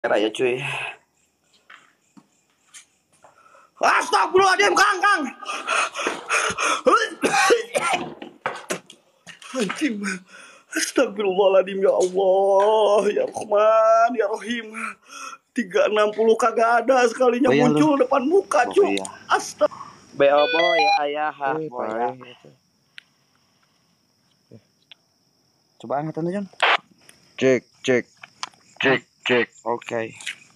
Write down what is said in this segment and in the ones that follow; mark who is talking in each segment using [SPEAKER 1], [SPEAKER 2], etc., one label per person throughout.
[SPEAKER 1] Ya cuy. Astagfirullahaladzim, Kang. Anjing. Astagfirullahaladzim, ya Allah, ya Rahman, ya Rahim. 360 kagak ada sekalinya muncul depan muka, cuy. Astagfirullah.
[SPEAKER 2] Beo boy ayah boy ya. Coba angkatan tuh, Jon. Cek. Oke.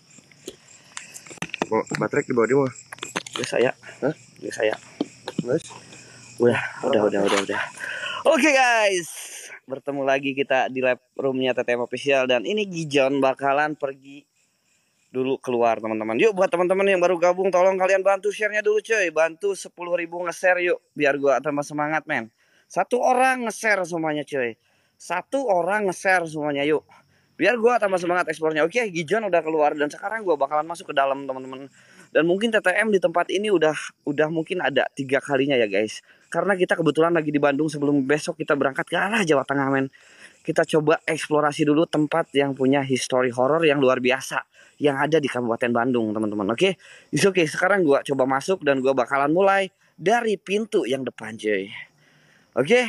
[SPEAKER 3] Oh, baterai di bawah dia mah.
[SPEAKER 1] Biasa ya. Biasa ya. Terus. Udah. Oke guys, bertemu lagi kita di lab roomnya TTM Official. Dan ini Gijon bakalan pergi dulu keluar teman-teman. Yuk buat teman-teman yang baru gabung, tolong kalian bantu share-nya dulu cuy. Bantu 10.000 nge-share yuk, biar gua tambah semangat men. Satu orang nge-share semuanya cuy. Satu orang nge-share semuanya yuk, biar gua tambah semangat ekspornya. Oke, Gijon udah keluar dan sekarang gua bakalan masuk ke dalam teman-teman. Dan mungkin TTM di tempat ini udah mungkin ada 3 kalinya ya guys. Karena kita kebetulan lagi di Bandung sebelum besok kita berangkat ke arah Jawa Tengah men. Kita coba eksplorasi dulu tempat yang punya history horror yang luar biasa yang ada di Kabupaten Bandung teman-teman. Oke, sekarang gua coba masuk dan gua bakalan mulai dari pintu yang depan cuy. Oke.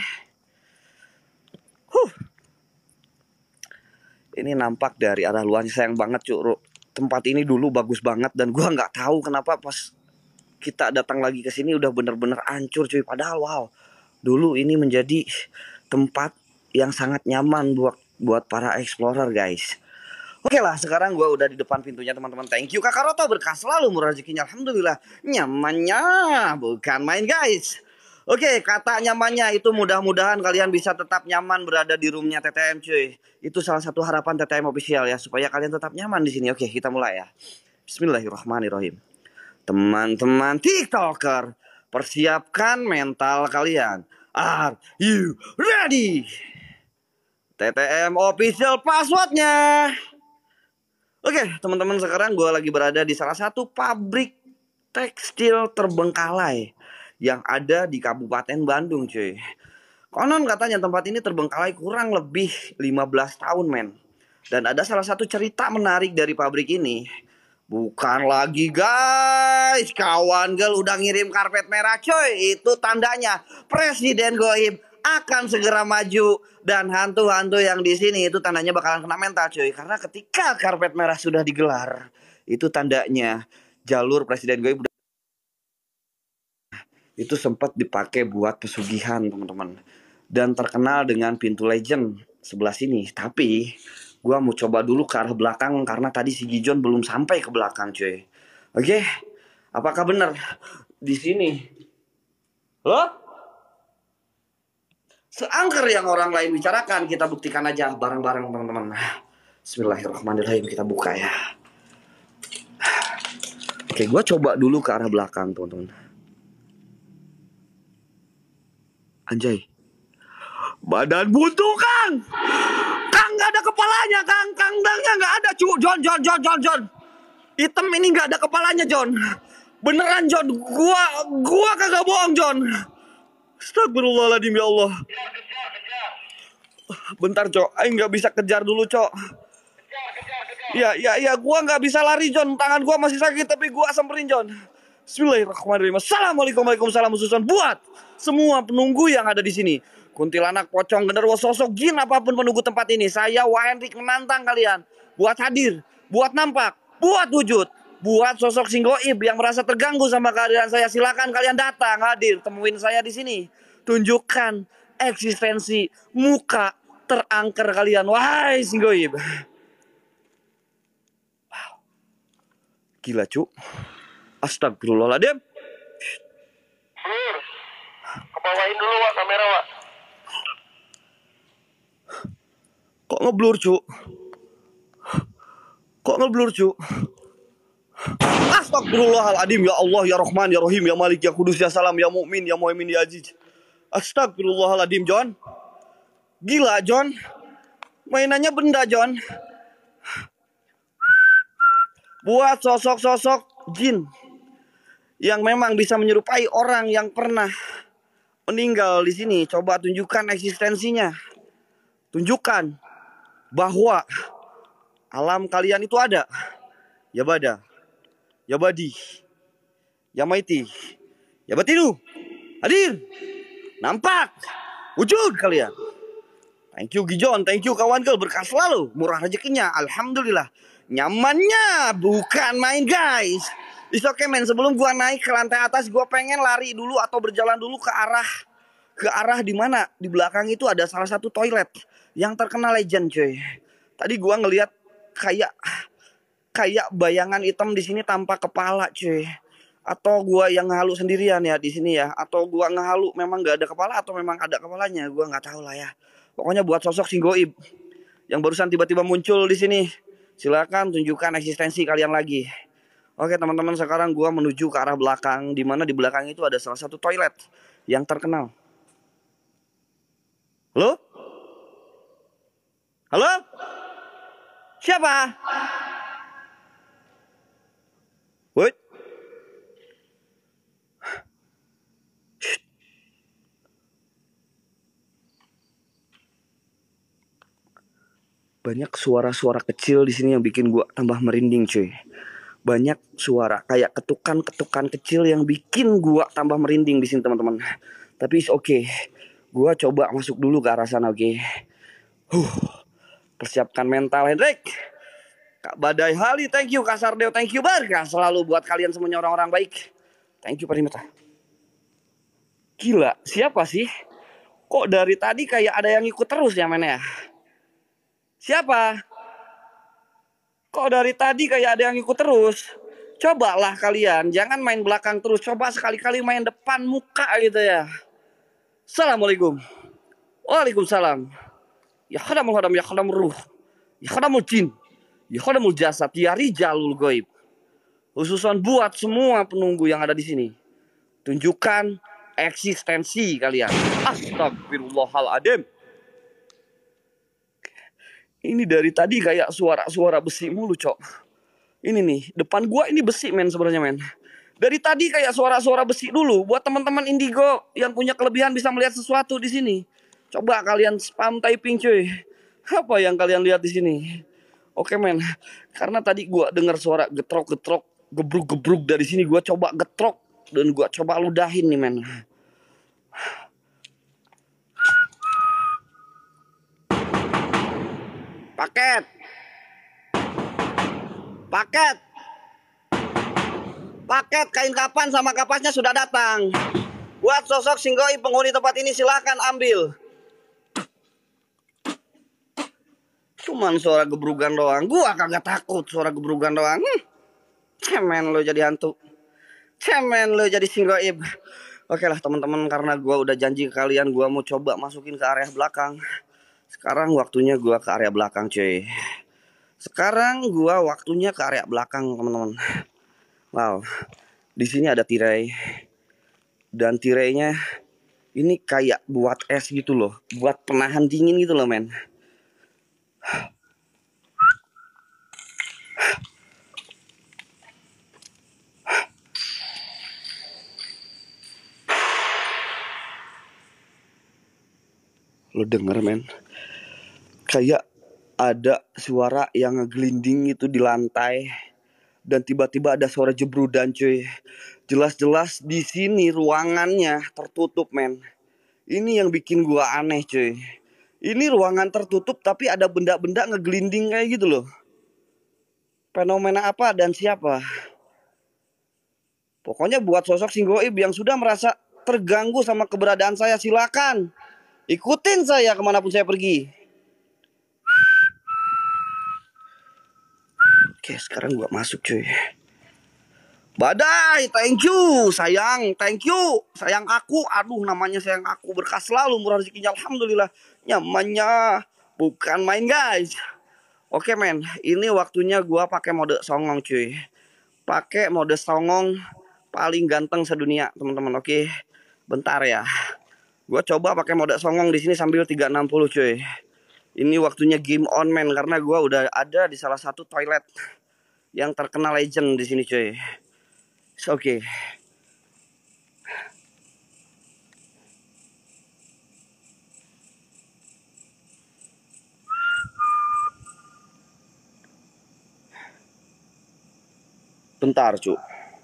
[SPEAKER 1] Ini nampak dari arah luarnya, sayang banget cuy. Tempat ini dulu bagus banget dan gua nggak tahu kenapa pas kita datang lagi ke sini udah bener-bener hancur cuy. Padahal wow, dulu ini menjadi tempat yang sangat nyaman buat para explorer guys. Oke lah, sekarang gua udah di depan pintunya teman-teman. Thank you Kakak Roto, berkah selalu, murah rezekinya. Alhamdulillah, nyamannya bukan main guys. Oke, kata nyamannya itu mudah-mudahan kalian bisa tetap nyaman berada di roomnya TTM cuy. Itu salah satu harapan TTM Official ya, supaya kalian tetap nyaman di sini. Oke, kita mulai ya. Bismillahirrahmanirrahim. Teman-teman TikToker, persiapkan mental kalian. Are you ready? TTM Official passwordnya. Oke, teman-teman, sekarang gue lagi berada di salah satu pabrik tekstil terbengkalai yang ada di Kabupaten Bandung cuy. Konon katanya tempat ini terbengkalai kurang lebih 15 tahun men. Dan ada salah satu cerita menarik dari pabrik ini. Bukan lagi guys, kawan gel udah ngirim karpet merah cuy. Itu tandanya Presiden Goib akan segera maju. Dan hantu-hantu yang di sini itu tandanya bakalan kena mental cuy. Karena ketika karpet merah sudah digelar, itu tandanya jalur Presiden Goib itu sempat dipakai buat pesugihan teman-teman. Dan terkenal dengan pintu legend sebelah sini. Tapi gua mau coba dulu ke arah belakang karena tadi si Gijon belum sampai ke belakang cuy. Oke, apakah benar di sini? Loh? Seangker yang orang lain bicarakan, kita buktikan aja bareng-bareng teman-teman. Bismillahirrahmanirrahim, kita buka ya. Oke, gua coba dulu ke arah belakang teman-teman. Anjay, badan buntu Kang nggak ada kepalanya Kang dangnya nggak ada cu. John hitam ini nggak ada kepalanya John, beneran John, gua kagak bohong John. Astagfirullahaladzim ya Allah. Bentar Cok, aing nggak bisa kejar dulu Cok. Ya, gua nggak bisa lari John, tangan gua masih sakit tapi gua samperin John. Bismillahirrahmanirrahim. Assalamualaikum warahmatullahi wabarakatuh. Buat semua penunggu yang ada di sini, kuntilanak, pocong, genderuwo, sosok jin apapun penunggu tempat ini, saya Wahendrik menantang kalian buat hadir, buat nampak, buat wujud, buat sosok singgoib yang merasa terganggu sama kehadiran saya. Silakan kalian datang hadir, temuin saya di sini. Tunjukkan eksistensi muka terangker kalian, wahai singgoib. Wow, gila cu. Astagfirullahaladzim.
[SPEAKER 3] Kebawain dulu Wak kamera Wak.
[SPEAKER 1] Kok ngeblur cu? Astagfirullahaladzim ya Allah ya Rahman ya Rahim ya Malik ya Kudus ya Salam ya Mukmin ya Muhaimin ya Aziz. Astagfirullahaladzim John. Gila John, mainannya benda John. Buat sosok-sosok jin yang memang bisa menyerupai orang yang pernah meninggal di sini, coba tunjukkan eksistensinya. Tunjukkan bahwa Alam kalian itu ada. Ya bada, ya badi, ya maiti, ya batinu. Hadir, nampak, wujud kalian. Thank you Gijon, thank you kawan girl, berkah selalu, murah rezekinya, alhamdulillah. Nyamannya bukan main guys. It's okay men, sebelum gua naik ke lantai atas, gua pengen lari dulu atau berjalan dulu ke arah di mana di belakang itu ada salah satu toilet yang terkenal legend cuy. Tadi gua ngelihat kayak kayak bayangan hitam di sini tanpa kepala cuy. Atau gua yang ngehalu sendirian ya di sini ya, atau gua ngehalu memang gak ada kepala atau memang ada kepalanya, gua nggak tahu lah ya. Pokoknya buat sosok si Goib yang barusan tiba-tiba muncul di sini, silakan tunjukkan eksistensi kalian lagi. Oke teman-teman, sekarang gua menuju ke arah belakang, di mana di belakang itu ada salah satu toilet yang terkenal. Halo? Halo? Siapa? Wait. Banyak suara-suara kecil di sini yang bikin gua tambah merinding cuy. Banyak suara kayak ketukan-ketukan kecil yang bikin gua tambah merinding di sini teman-teman. Tapi oke. Gua coba masuk dulu ke arah sana, oke. Persiapkan mental Hendrik. Kak Badai Hali, thank you. Kak Sardeo, thank you. Berkah selalu buat kalian semuanya orang-orang baik. Thank you Parimata. Gila, siapa sih? Kok dari tadi kayak ada yang ikut terus ya men ya? Siapa? Kok dari tadi kayak ada yang ikut terus? Cobalah kalian, jangan main belakang terus. Coba sekali-kali main depan muka gitu ya. Assalamualaikum. Waalaikumsalam. Ya khadamul hadam, ya khadamul ruh, ya khadamul jin, ya khadamul jasad, ya rijalul goib. Khususan buat semua penunggu yang ada di sini. Tunjukkan eksistensi kalian. Astagfirullahaladzim. Ini dari tadi kayak suara-suara besi mulu, cok. Ini nih, depan gua ini besi men sebenarnya men. Dari tadi kayak suara-suara besi dulu. Buat teman-teman Indigo yang punya kelebihan bisa melihat sesuatu di sini. Coba kalian spam typing cuy. Apa yang kalian lihat di sini? Oke men, karena tadi gua dengar suara getrok-getrok, gebruk-gebruk dari sini, gua coba getrok dan gua coba ludahin nih men. Paket. Paket. Paket kain kapan sama kapasnya sudah datang. Buat sosok Singgoi penghuni tempat ini silahkan ambil. Cuman suara gebrugan doang. Gua kagak takut suara gebrugan doang. Cemen lo jadi hantu. Cemen lo jadi Singgoib. Oke lah teman-teman, karena gua udah janji ke kalian gua mau coba masukin ke area belakang. Sekarang waktunya gua ke area belakang cuy. Sekarang gua waktunya ke area belakang teman-teman. Wow. Di sini ada tirai. Dan tirainya ini kayak buat es gitu loh. Buat penahan dingin gitu loh men. Lo denger men, kayak ada suara yang ngegelinding itu di lantai. Dan tiba-tiba ada suara jebrudan cuy. Jelas-jelas di sini ruangannya tertutup men. Ini yang bikin gua aneh cuy. Ini ruangan tertutup tapi ada benda-benda ngegelinding kayak gitu loh. Fenomena apa dan siapa? Pokoknya buat sosok Singgoib yang sudah merasa terganggu sama keberadaan saya, silakan ikutin saya kemanapun saya pergi. Oke, sekarang gua masuk cuy. Badai, thank you sayang, thank you sayang aku. Aduh namanya sayang aku, berkah selalu, murah rezekinya, alhamdulillah. Nyamannya bukan main guys. Oke men, ini waktunya gua pakai mode songong cuy. Pakai mode songong paling ganteng sedunia teman-teman. Oke, bentar ya. Gua coba pakai mode songong di sini sambil 360 cuy. Ini waktunya game on man, karena gua udah ada di salah satu toilet yang terkenal legend di sini cuy. Oke. Bentar, cu.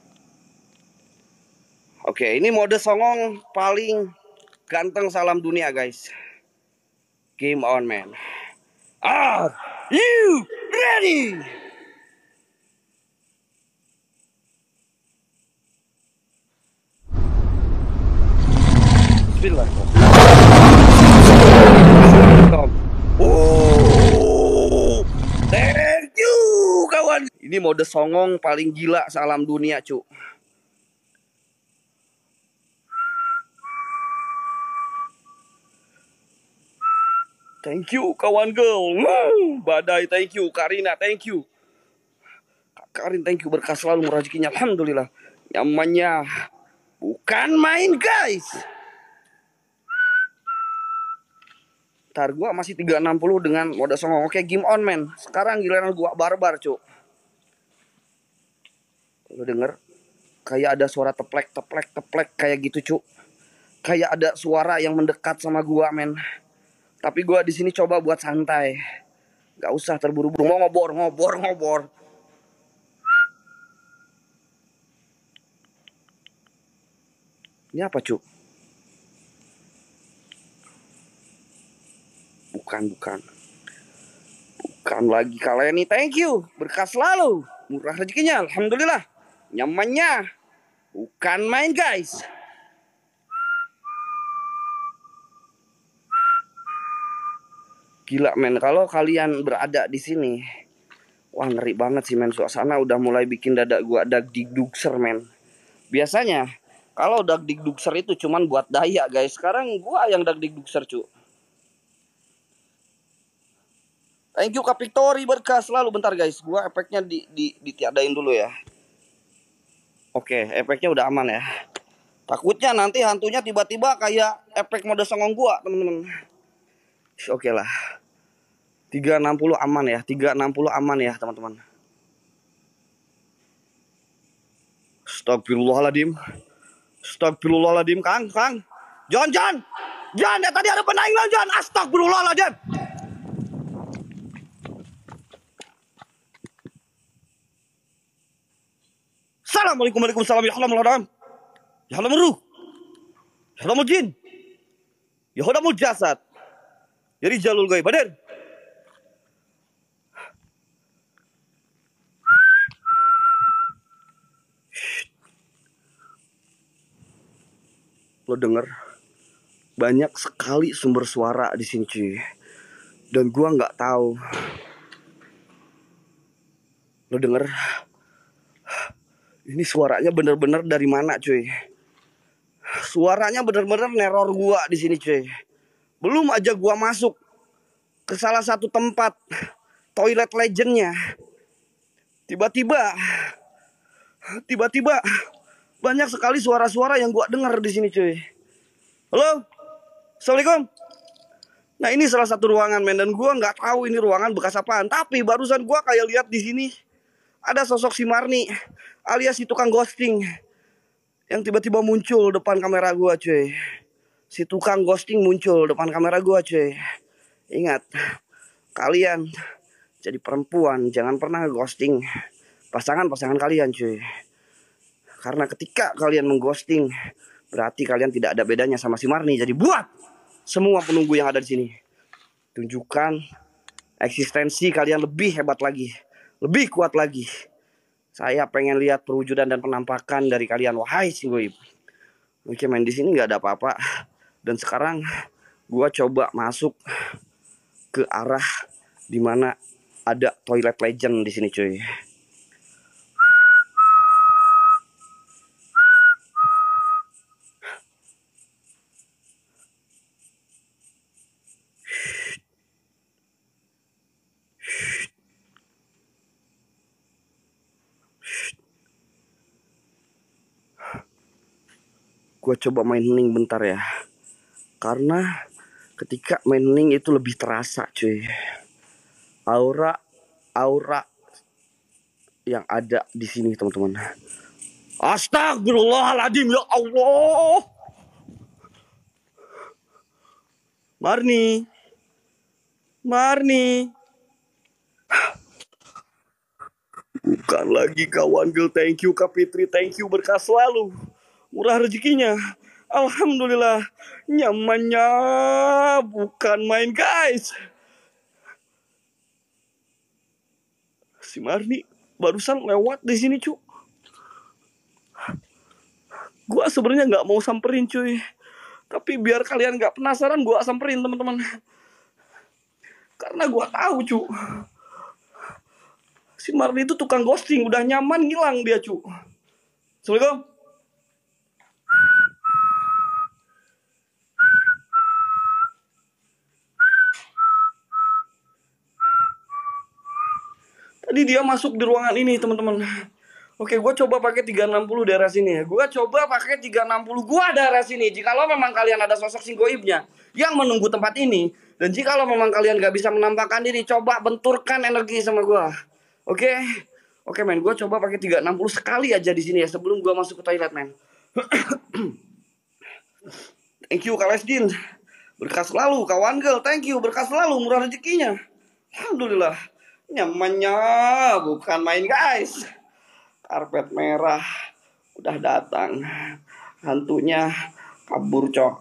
[SPEAKER 1] Oke, ini mode songong paling ganteng salam dunia, guys. Game on, man. Are you ready? Bismillah. Oh, thank you, kawan. Ini mode songong paling gila salam dunia, cu. Thank you, kawan girl. Badai, thank you. Karina, thank you. Karin, thank you. Berkah selalu rezekinya. Alhamdulillah. Nyamannya bukan main, guys. Ntar gua masih 360 dengan mode songong. Oke, game on, man. Sekarang giliran gua barbar, cu. Lu denger? Kayak ada suara teplek, teplek, teplek. Kayak gitu, cu. Kayak ada suara yang mendekat sama gua, men. Tapi gua di sini coba buat santai. Gak usah terburu-buru. Ngobor. Ini apa, cu? Bukan lagi kalian nih. Thank you. Berkah selalu. Murah rezekinya. Alhamdulillah. Nyamannya bukan main, guys. Gila, men. Kalau kalian berada di sini, wah, ngeri banget sih, men. Suasana udah mulai bikin dada gua dagdikdukser, men. Biasanya kalau dagdikdukser itu cuman buat daya, guys. Sekarang gua yang dagdikdukser, cu. Thank you, Kak Victory. Berkah selalu. Bentar, guys. Gua efeknya ditiadain dulu ya. Oke, efeknya udah aman ya. Takutnya nanti hantunya tiba-tiba kayak efek mode songong gua, temen-temen. Oke lah. 360 aman ya. 360 aman ya, teman-teman. Astagfirullahaladzim. Astagfirullahaladzim, Kang. John. Ya tadi ada penaing lo, John. Astagfirullahaladzim. Assalamualaikum warahmatullahi wabarakatuh. Ya halamul ruh. Ya halamul jin. Ya halamul jasad. Jadi jalul gaib. Badan. Lo denger? Banyak sekali sumber suara di sini, cuy. Dan gua nggak tahu. Lo denger? Ini suaranya bener-bener dari mana, cuy? Suaranya bener-bener neror gua di sini, cuy. Belum aja gua masuk ke salah satu tempat toilet legendnya, tiba-tiba banyak sekali suara-suara yang gua dengar di sini, cuy. Halo, assalamualaikum. Nah, ini salah satu ruangan, men, dan gua nggak tahu ini ruangan bekas apaan. Tapi barusan gua kayak lihat di sini ada sosok si Marni alias si tukang ghosting yang tiba-tiba muncul depan kamera gua, cuy. Si tukang ghosting muncul depan kamera gua, cuy. Ingat, kalian jadi perempuan jangan pernah ghosting pasangan-pasangan kalian, cuy. Karena ketika kalian mengghosting, berarti kalian tidak ada bedanya sama si Marni. Jadi buat semua penunggu yang ada di sini, tunjukkan eksistensi kalian lebih hebat lagi, lebih kuat lagi. Saya pengen lihat perwujudan dan penampakan dari kalian, wahai si goib. Oke, main di sini nggak ada apa-apa. Dan sekarang gua coba masuk ke arah dimana ada toilet legend di sini, cuy. Gue coba main hening bentar ya. Karena ketika main hening itu lebih terasa, cuy. Aura yang ada di sini, teman-teman. Astagfirullahaladzim, ya Allah. Marni. Bukan lagi kawan girl, thank you Kak Fitri, thank you, berkah selalu, murah rezekinya. Alhamdulillah, nyamannya bukan main guys. Si Marni barusan lewat di sini cu. Gua sebenarnya nggak mau samperin cuy, tapi biar kalian nggak penasaran, gua samperin teman-teman. Karena gua tahu cu, si Marni itu tukang ghosting, udah nyaman ngilang dia cu. Assalamualaikum. Tadi dia masuk di ruangan ini teman-teman. Oke, gue coba pakai 360 daerah sini ya. Gue coba pakai 360 gua daerah sini. Jikalau memang kalian ada sosok si goibnya yang menunggu tempat ini, dan jikalau memang kalian gak bisa menampakkan diri, coba benturkan energi sama gue. Oke? Oke men, gue coba pakai 360 sekali aja di sini ya sebelum gue masuk ke toilet men. Thank you Kak Lesdin, berkah selalu kawan girl, thank you, berkah selalu, murah rezekinya. Alhamdulillah, nyamannya bukan main guys. Karpet merah udah datang, hantunya kabur cok.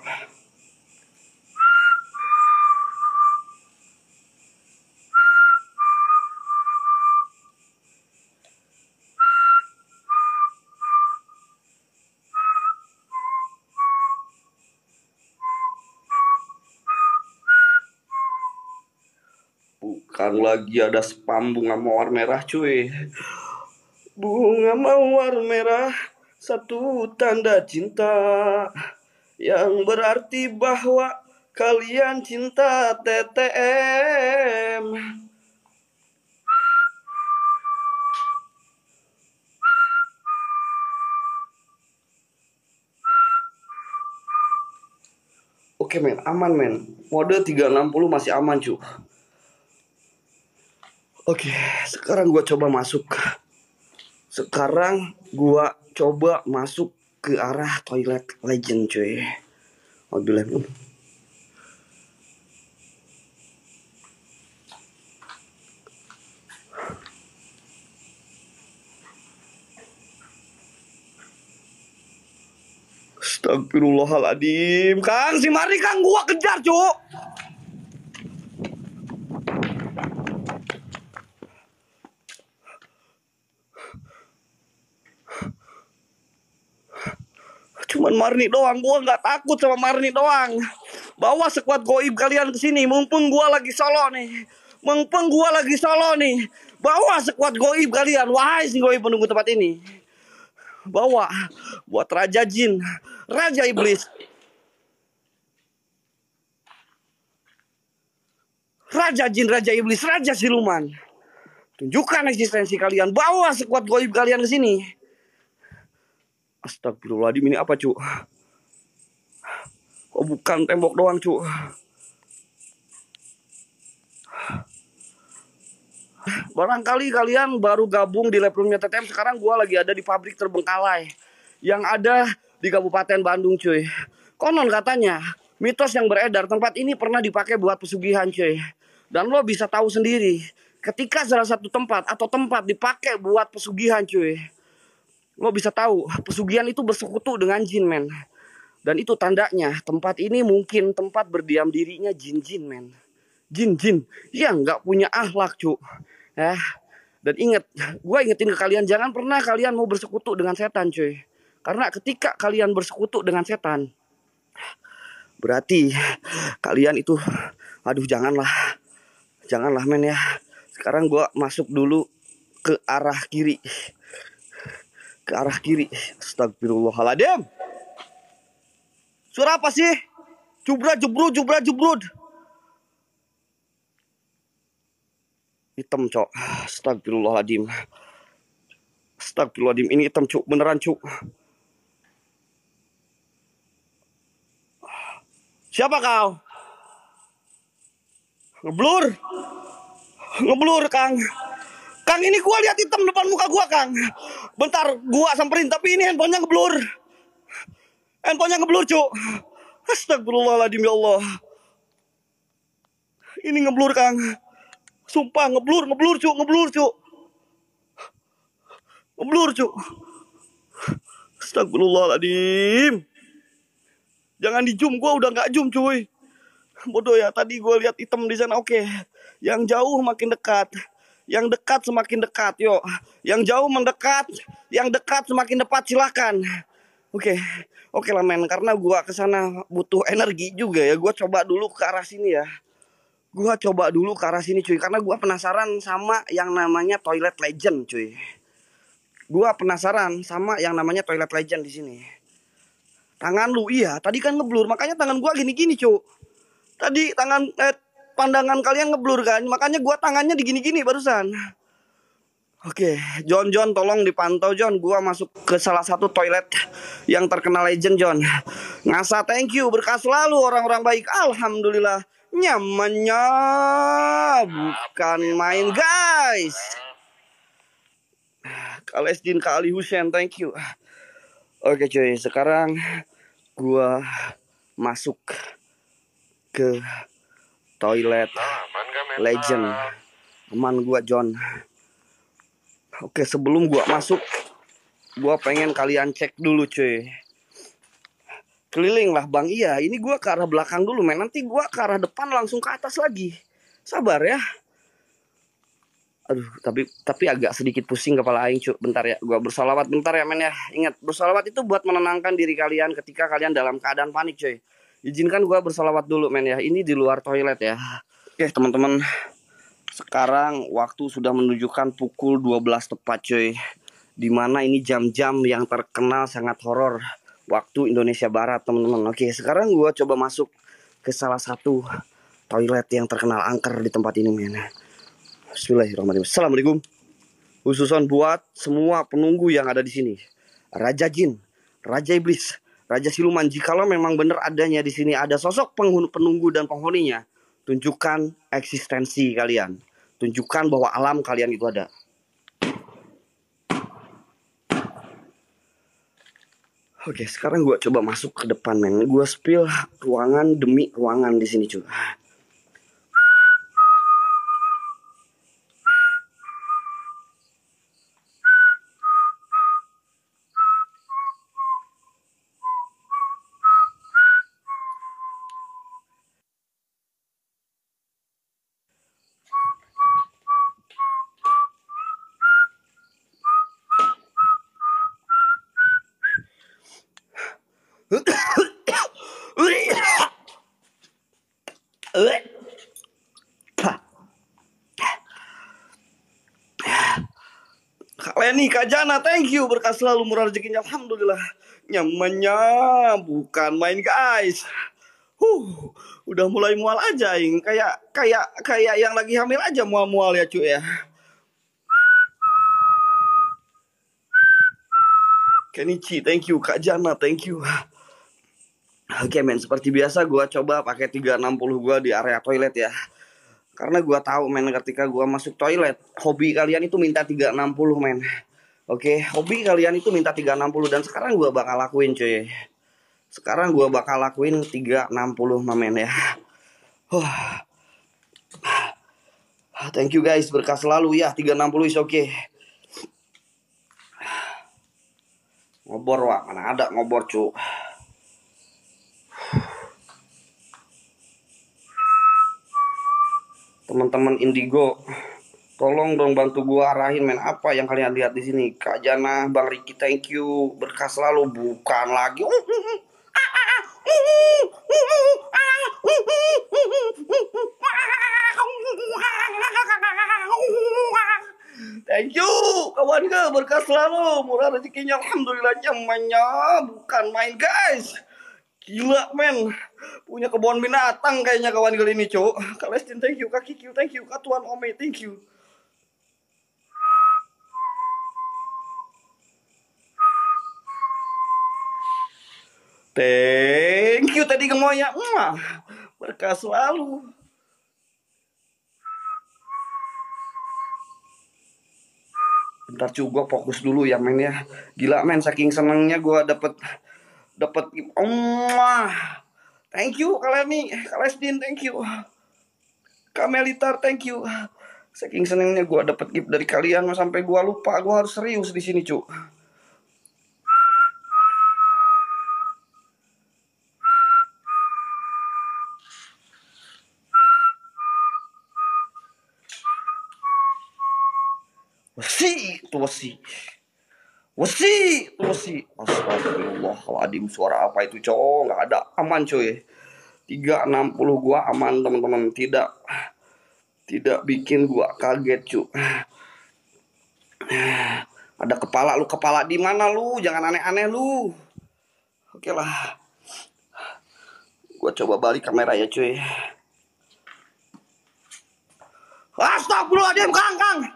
[SPEAKER 1] Bukan lagi ada spam bunga mawar merah cuy. Bunga mawar merah, satu tanda cinta yang berarti bahwa kalian cinta TTM. Oke men, aman men. Mode 360 masih aman cu. Oke, sekarang gua coba masuk. Sekarang gua coba masuk ke arah toilet legend cuy. Alhamdulillah. Astagfirullahaladzim. Kang, si Marni Kang gua kejar cuk. Cuman Marni doang, gua nggak takut sama Marni doang. Bawa sekuat goib kalian ke sini, mumpung gua lagi solo nih. Bawa sekuat goib kalian, wahai si goib penunggu tempat ini. Bawa buat raja jin, raja iblis, raja jin, raja iblis, raja siluman. Tunjukkan eksistensi kalian, bawa sekuat goib kalian ke sini. Astagfirullahaladzim, ini apa cu? Oh bukan tembok doang cu. Barangkali kalian baru gabung di lab roomnya TTM. Sekarang gue lagi ada di pabrik terbengkalai yang ada di Kabupaten Bandung cuy. Konon katanya mitos yang beredar, tempat ini pernah dipakai buat pesugihan cuy. Dan lo bisa tahu sendiri, ketika salah satu tempat atau tempat dipakai buat pesugihan cuy, lo bisa tahu pesugihan itu bersekutu dengan jin men. Dan itu tandanya tempat ini mungkin tempat berdiam dirinya jin-jin men. Jin-jin yang gak punya akhlak cu. Dan ingat, gue ingetin ke kalian, jangan pernah kalian mau bersekutu dengan setan cuy. Karena ketika kalian bersekutu dengan setan, berarti kalian itu, aduh janganlah men ya. Sekarang gue masuk dulu ke arah kiri. Astagfirullahaladzim. Suara apa sih? Jubra jubrud. Hitam cok. Astagfirullahaladzim, ini hitam cuk, beneran cuk. Siapa kau? Ngeblur Kang. Kang, ini gua lihat hitam depan muka gua Kang. Bentar gua samperin, tapi ini handphonenya ngeblur cuk. Astagfirullahaladzim ya Allah. Ini ngeblur Kang. Sumpah ngeblur cuk. ngeblur cu. Astagfirullahaladzim. Jangan di zoom, gue udah nggak zoom cuy. Bodoh ya, tadi gue lihat hitam di sana. Oke, yang jauh makin dekat, yang dekat semakin dekat. Yuk, yang jauh mendekat, yang dekat semakin dekat. Silakan. Oke, oke lah men. Karena gue kesana butuh energi juga ya. Gue coba dulu ke arah sini ya. Gue coba dulu ke arah sini cuy. Karena gue penasaran sama yang namanya Toilet Legend cuy. Gue penasaran sama yang namanya Toilet Legend di sini. Tangan lu iya, tadi kan ngeblur, makanya tangan gue gini-gini cu. Tadi pandangan kalian ngeblur kan, makanya gue tangannya digini-gini barusan. Oke, John tolong dipantau John. Gue masuk ke salah satu toilet yang terkenal legend John. Ngasa thank you, berkah selalu orang-orang baik. Alhamdulillah, nyamannya bukan main guys. Kak Lesdin, Kak Ali Hussein, thank you. Oke cuy, sekarang gua masuk ke toilet legend. Teman gua John. Oke, sebelum gua masuk, gua pengen kalian cek dulu cuy. Keliling lah bang, iya ini gua ke arah belakang dulu men. Nanti gua ke arah depan langsung ke atas lagi. Sabar ya. Aduh, tapi agak sedikit pusing kepala aing cu. Bentar ya, gua bersolawat bentar ya men ya. Ingat, bersolawat itu buat menenangkan diri kalian ketika kalian dalam keadaan panik cuy. Izinkan gua bersolawat dulu men ya. Ini di luar toilet ya. Oke teman-teman, sekarang waktu sudah menunjukkan pukul 12 tepat cuy. Dimana ini jam-jam yang terkenal sangat horor waktu Indonesia Barat teman-teman. Oke, sekarang gua coba masuk ke salah satu toilet yang terkenal angker di tempat ini men. Bismillahirrahmanirrahim. Assalamualaikum. Khususan buat semua penunggu yang ada di sini. Raja Jin, Raja Iblis, Raja Siluman. Jikalau memang benar adanya di sini ada sosok penunggu dan penghuninya, tunjukkan eksistensi kalian. Tunjukkan bahwa alam kalian itu ada. Oke, sekarang gue coba masuk ke depan men. Gue spill ruangan demi ruangan di sini cuy. Kak Leni, Kak Jana, thank you. Berkah selalu, murah rezekinya. Alhamdulillah. Nyamannya bukan main guys. Udah mulai mual aja ing. Kayak yang lagi hamil aja mual-mual ya cuy ya. Kenichi, thank you. Kak Jana, thank you. Oke men, seperti biasa gue coba pakai 360 gue di area toilet ya. Karena gue tahu men, ketika gue masuk toilet, hobi kalian itu minta 360 men. Oke, hobi kalian itu minta 360 dan sekarang gue bakal lakuin cuy. Sekarang gue bakal lakuin 360 men ya. Thank you guys, berkah selalu ya. 360 is oke. Ngobor wak, mana ada ngobor cu. Teman-teman Indigo, tolong dong bantu gua arahin men apa yang kalian lihat di sini. Kak Jana, Bang Riki, thank you. Berkah selalu, bukan lagi. Thank you, kawan ke, berkah selalu, murah rezekinya, alhamdulillah, nyamannya bukan main guys. Gila men, punya kebun binatang kayaknya kawan kali ini cok. Kak Lestin thank you, Kak Kiki thank you, Kak Tuan Ome thank you. Thank you tadi gemoynya, berkah selalu. Bentar cu, gue fokus dulu ya men ya. Gila men, saking senengnya gue dapet thank you kalian nih, Kak Lesdin thank you, Kak Melitar thank you, Saking senengnya gue dapet gift dari kalian sampai gue lupa gue harus serius di sini, cu. Wasi. Astagfirullahaladzim, suara apa itu, cowok? Nggak ada, aman cuy. 360 gua aman teman-teman, tidak bikin gua kaget, cu. Ada kepala lu, kepala di mana lu? Jangan aneh-aneh lu. Oke lah. Gua coba balik kamera ya, cuy. Astagfirullahaladzim, Kang.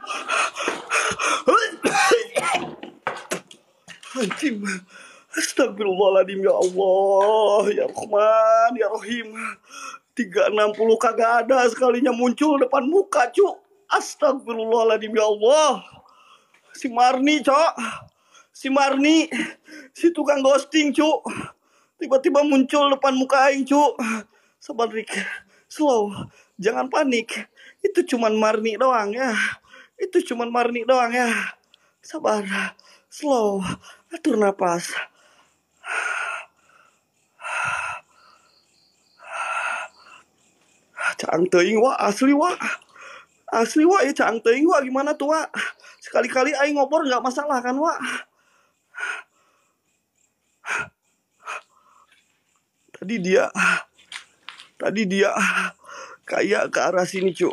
[SPEAKER 1] Anjing. Astagfirullahaladzim, ya Allah, ya Rahman, ya Rahim. 360 kagak ada, sekalinya muncul depan muka, cu. Astagfirullahaladzim, ya Allah. Si Marni, cok. Si tukang ghosting, cu. Tiba-tiba muncul depan muka aing, cu. Sabar, Rik. Slow. Jangan panik. Itu cuman Marni doang ya. Sabar. Slow. Atur napas. Caang teuing wa, asli wa ya, caang teuing wa, gimana tuh wa? Sekali-kali aing ngobor nggak masalah kan wa? Tadi dia kayak ke arah sini, cu.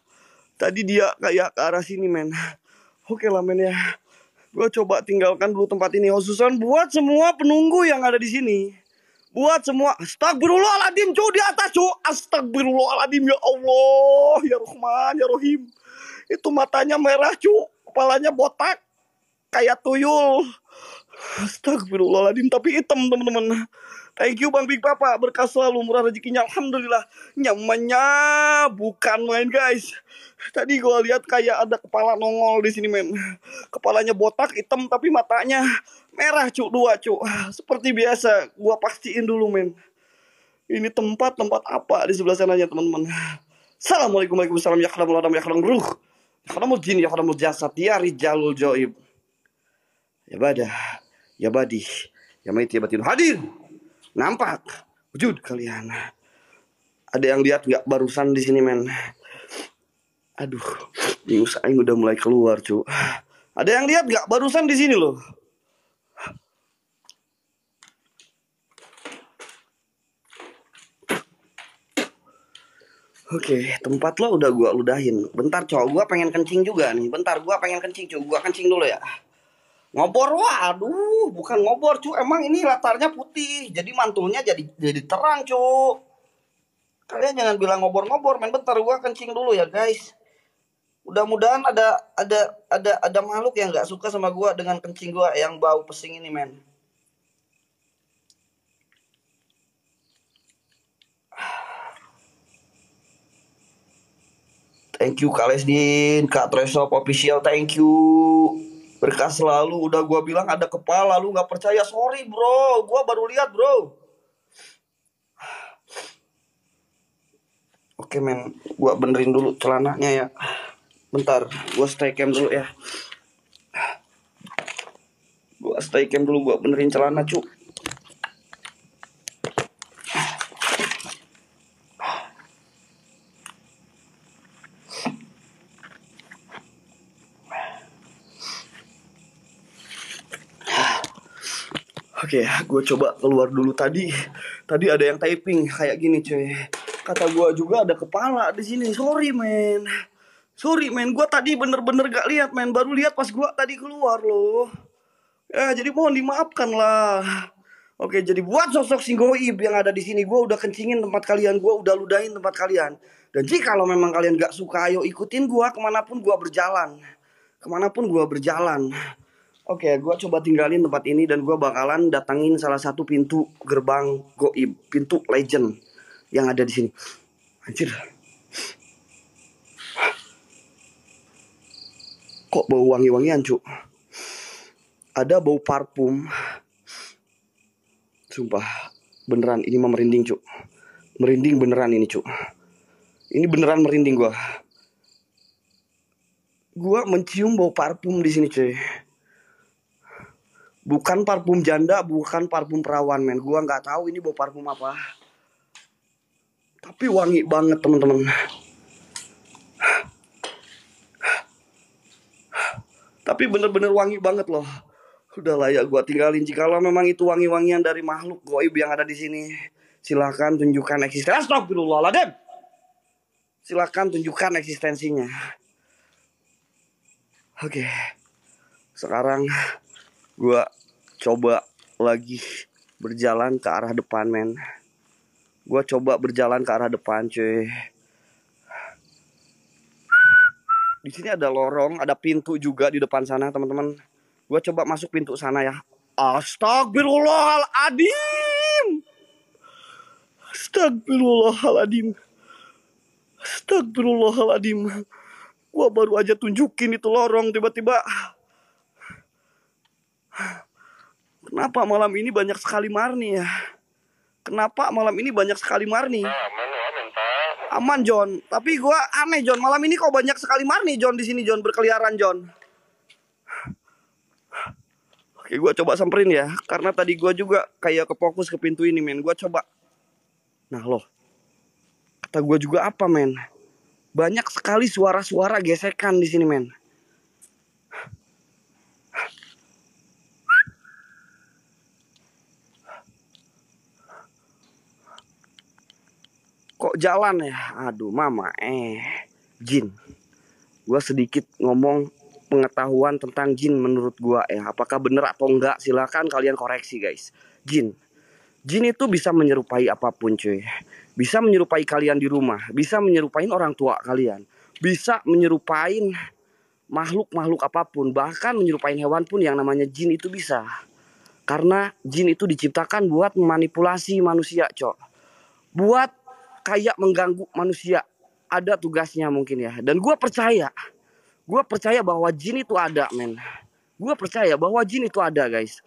[SPEAKER 1] Men. Oke lah, men ya. Gue coba tinggalkan dulu tempat ini, khususan buat semua penunggu yang ada di sini. Buat semua, astagfirullahaladzim, cu, di atas, cu. Astagfirullahaladzim, ya Allah, ya Rahman, ya Rahim. Itu matanya merah, cu. Kepalanya botak, kayak tuyul. Astagfirullahaladzim, tapi hitam, teman-teman. Thank you Bang Big Papa, berkah selalu, murah rezekinya, alhamdulillah. Nyamannya bukan main, guys. Tadi gue lihat kayak ada kepala nongol di sini, men. Kepalanya botak, hitam, tapi matanya merah, cu, 2, cu. Seperti biasa, gue pastiin dulu, men. Ini tempat apa di sebelah sananya, teman-teman. Assalamualaikum, waalaikumsalam, ya khadamul adam, ya khadamul ruh, ya khadamul jin, ya khadamul jasad, ya rijalul joib, ya badah, ya badih, ya mait, ya batin, hadir. Nampak wujud kalian. Ada yang lihat nggak barusan di sini, men? Aduh, bius aing udah mulai keluar, cu. Ada yang lihat nggak barusan di sini loh? Oke, tempat lo udah gua ludahin. Bentar, cowok, gua pengen kencing juga nih. Bentar, gua pengen kencing, cu. Gua kencing dulu ya. Ngobor, waduh, bukan ngobor, cu. Emang ini latarnya putih, jadi mantulnya jadi terang, cu. Kalian jangan bilang ngobor-ngobor, men. Bentar, gua kencing dulu ya, guys. Mudah-mudahan ada makhluk yang nggak suka sama gua dengan kencing gua yang bau pesing ini, men. Thank you Kak Lesdin, Kak Tresop Official, thank you. Berkah selalu, udah gua bilang ada kepala, lu gak percaya, sorry bro, gua baru lihat bro. Oke men, gua benerin dulu celananya ya. Bentar, gua stay cam dulu ya. Gua benerin celana, cu. Oke, gue coba keluar dulu tadi. Tadi ada yang typing kayak gini, cuy. Kata gue juga ada kepala di sini. Sorry, men. Gue tadi bener-bener gak lihat, men. Baru lihat pas gue tadi keluar loh. Ya, jadi mohon dimaafkan lah. Oke, jadi buat sosok si goib yang ada di sini, gue udah kencingin tempat kalian, gue udah ludahin tempat kalian. Dan jika kalau memang kalian gak suka, ayo ikutin gue kemanapun gue berjalan. Oke, gue coba tinggalin tempat ini dan gue bakalan datangin salah satu pintu gerbang goib, pintu legend yang ada di sini. Anjir. Kok bau wangi-wangian, cu? Ada bau parfum. Sumpah, beneran ini mah merinding, cu. Merinding beneran ini, cu. Ini beneran merinding gue. Gua mencium bau parfum di sini, cuy. Bukan parfum janda, bukan parfum perawan, men. Gua nggak tahu ini bau parfum apa. Tapi wangi banget, teman-teman. Tapi bener-bener wangi banget loh. Udah layak gua tinggalin. Jikalau memang itu wangi-wangian dari makhluk goib yang ada di sini, silakan tunjukkan eksistensi. Astagfirullahaladzim. Silakan tunjukkan eksistensinya. Oke. Sekarang gua coba lagi berjalan ke arah depan, men. Gua coba berjalan ke arah depan, cuy. Di sini ada lorong, ada pintu juga di depan sana, teman-teman. Gua coba masuk pintu sana ya. Astagfirullahaladzim. Astagfirullahaladzim. Astagfirullahaladzim. Gua baru aja tunjukin itu lorong, tiba-tiba. Kenapa malam ini banyak sekali marni ya? Kenapa malam ini banyak sekali marni? Aman, John. Tapi gua aneh, John. Malam ini kok banyak sekali marni, John, di sini, John, berkeliaran, John. Oke, gua coba samperin ya. Karena tadi gua juga kayak kefokus ke pintu ini, men. Gua coba. Nah, loh. Kata gua juga apa, men? Banyak sekali suara-suara gesekan di sini, men. Kok jalan ya? Aduh, mama. Jin. Gua sedikit ngomong pengetahuan tentang jin menurut gua ya. Apakah bener atau enggak? Silakan kalian koreksi, guys. Jin. Jin itu bisa menyerupai apapun, cuy. Bisa menyerupai kalian di rumah. Bisa menyerupai orang tua kalian. Bisa menyerupai makhluk-makhluk apapun. Bahkan menyerupai hewan pun yang namanya jin itu bisa. Karena jin itu diciptakan buat memanipulasi manusia, cok. Buat kayak mengganggu manusia. Ada tugasnya mungkin ya. Dan gue percaya bahwa jin itu ada, men. Gue percaya bahwa jin itu ada, guys.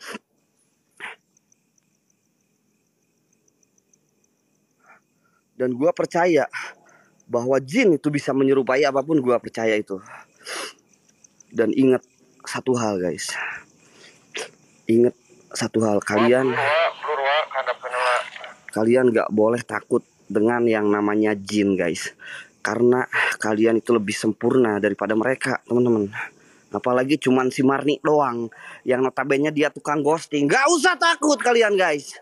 [SPEAKER 1] Dan gue percaya bahwa jin itu bisa menyerupai apapun. Gue percaya itu. Dan ingat satu hal, guys. Ingat satu hal. Kalian gak boleh takut dengan yang namanya jin, guys. Karena kalian itu lebih sempurna daripada mereka, teman-teman. Apalagi cuman si Marni doang yang notabene dia tukang ghosting. Gak usah takut kalian, guys.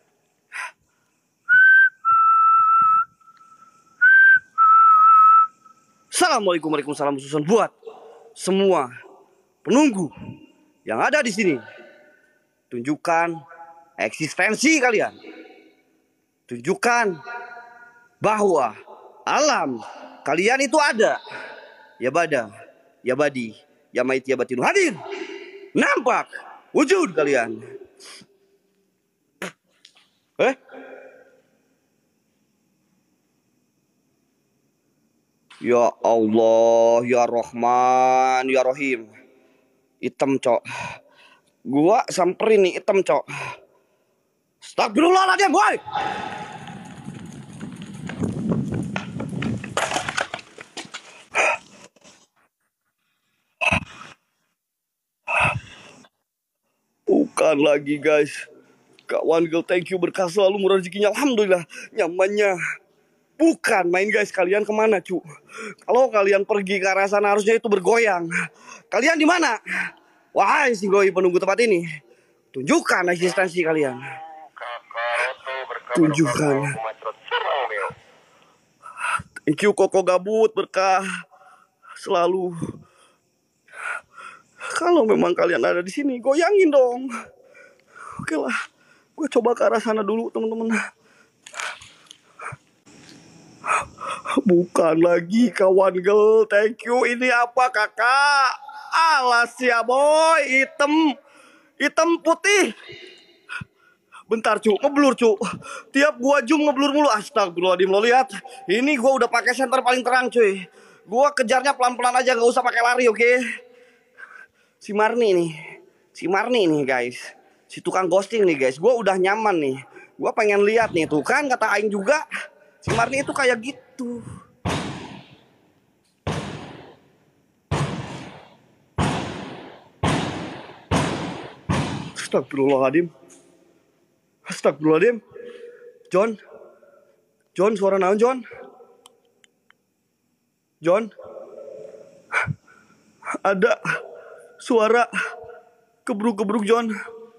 [SPEAKER 1] Assalamualaikum warahmatullahi wabarakatuh buat semua penunggu yang ada di sini. Tunjukkan eksistensi kalian. Tunjukkan bahwa alam kalian itu ada. Ya bada, ya badi, ya mait, ya batinu. Hadir, nampak wujud kalian. Ya Allah, ya Rahman, ya Rahim. Hitam, cok. Gua samperin nih hitam, cok. Astagfirullahaladzim, boy. Bukan lagi, guys. Kak One Girl, thank you, berkah selalu, murah rezekinya, alhamdulillah. Nyamannya. Bukan main, guys. Kalian kemana, cu? Kalau kalian pergi ke arah sana harusnya itu bergoyang. Kalian di mana? Wahai si goib penunggu tempat ini, tunjukkan eksistensi kalian. Tunjukkan. Thank you Koko Gabut, berkah selalu. Kalau memang kalian ada di sini, goyangin dong. Oke lah, gue coba ke arah sana dulu, teman-teman. Bukan lagi kawan girl, thank you. Ini apa kakak? Alas ya boy, hitam putih. Bentar cu, ngeblur cu. Tiap gua zoom ngeblur mulu. Astagfirullahaladzim, lo lihat. Ini gua udah pakai senter paling terang cuy. Gua kejarnya pelan-pelan aja, gak usah pakai lari, oke? Si Marni nih guys. Si tukang ghosting nih guys. Gua udah nyaman nih. Gua pengen lihat nih tuh kan kata Aing juga. Si Marni itu kayak gitu. Astagfirullahaladzim. Astagfirullahaladzim. John. John, suara naon, John? John. Ada suara kebruk-kebruk, John.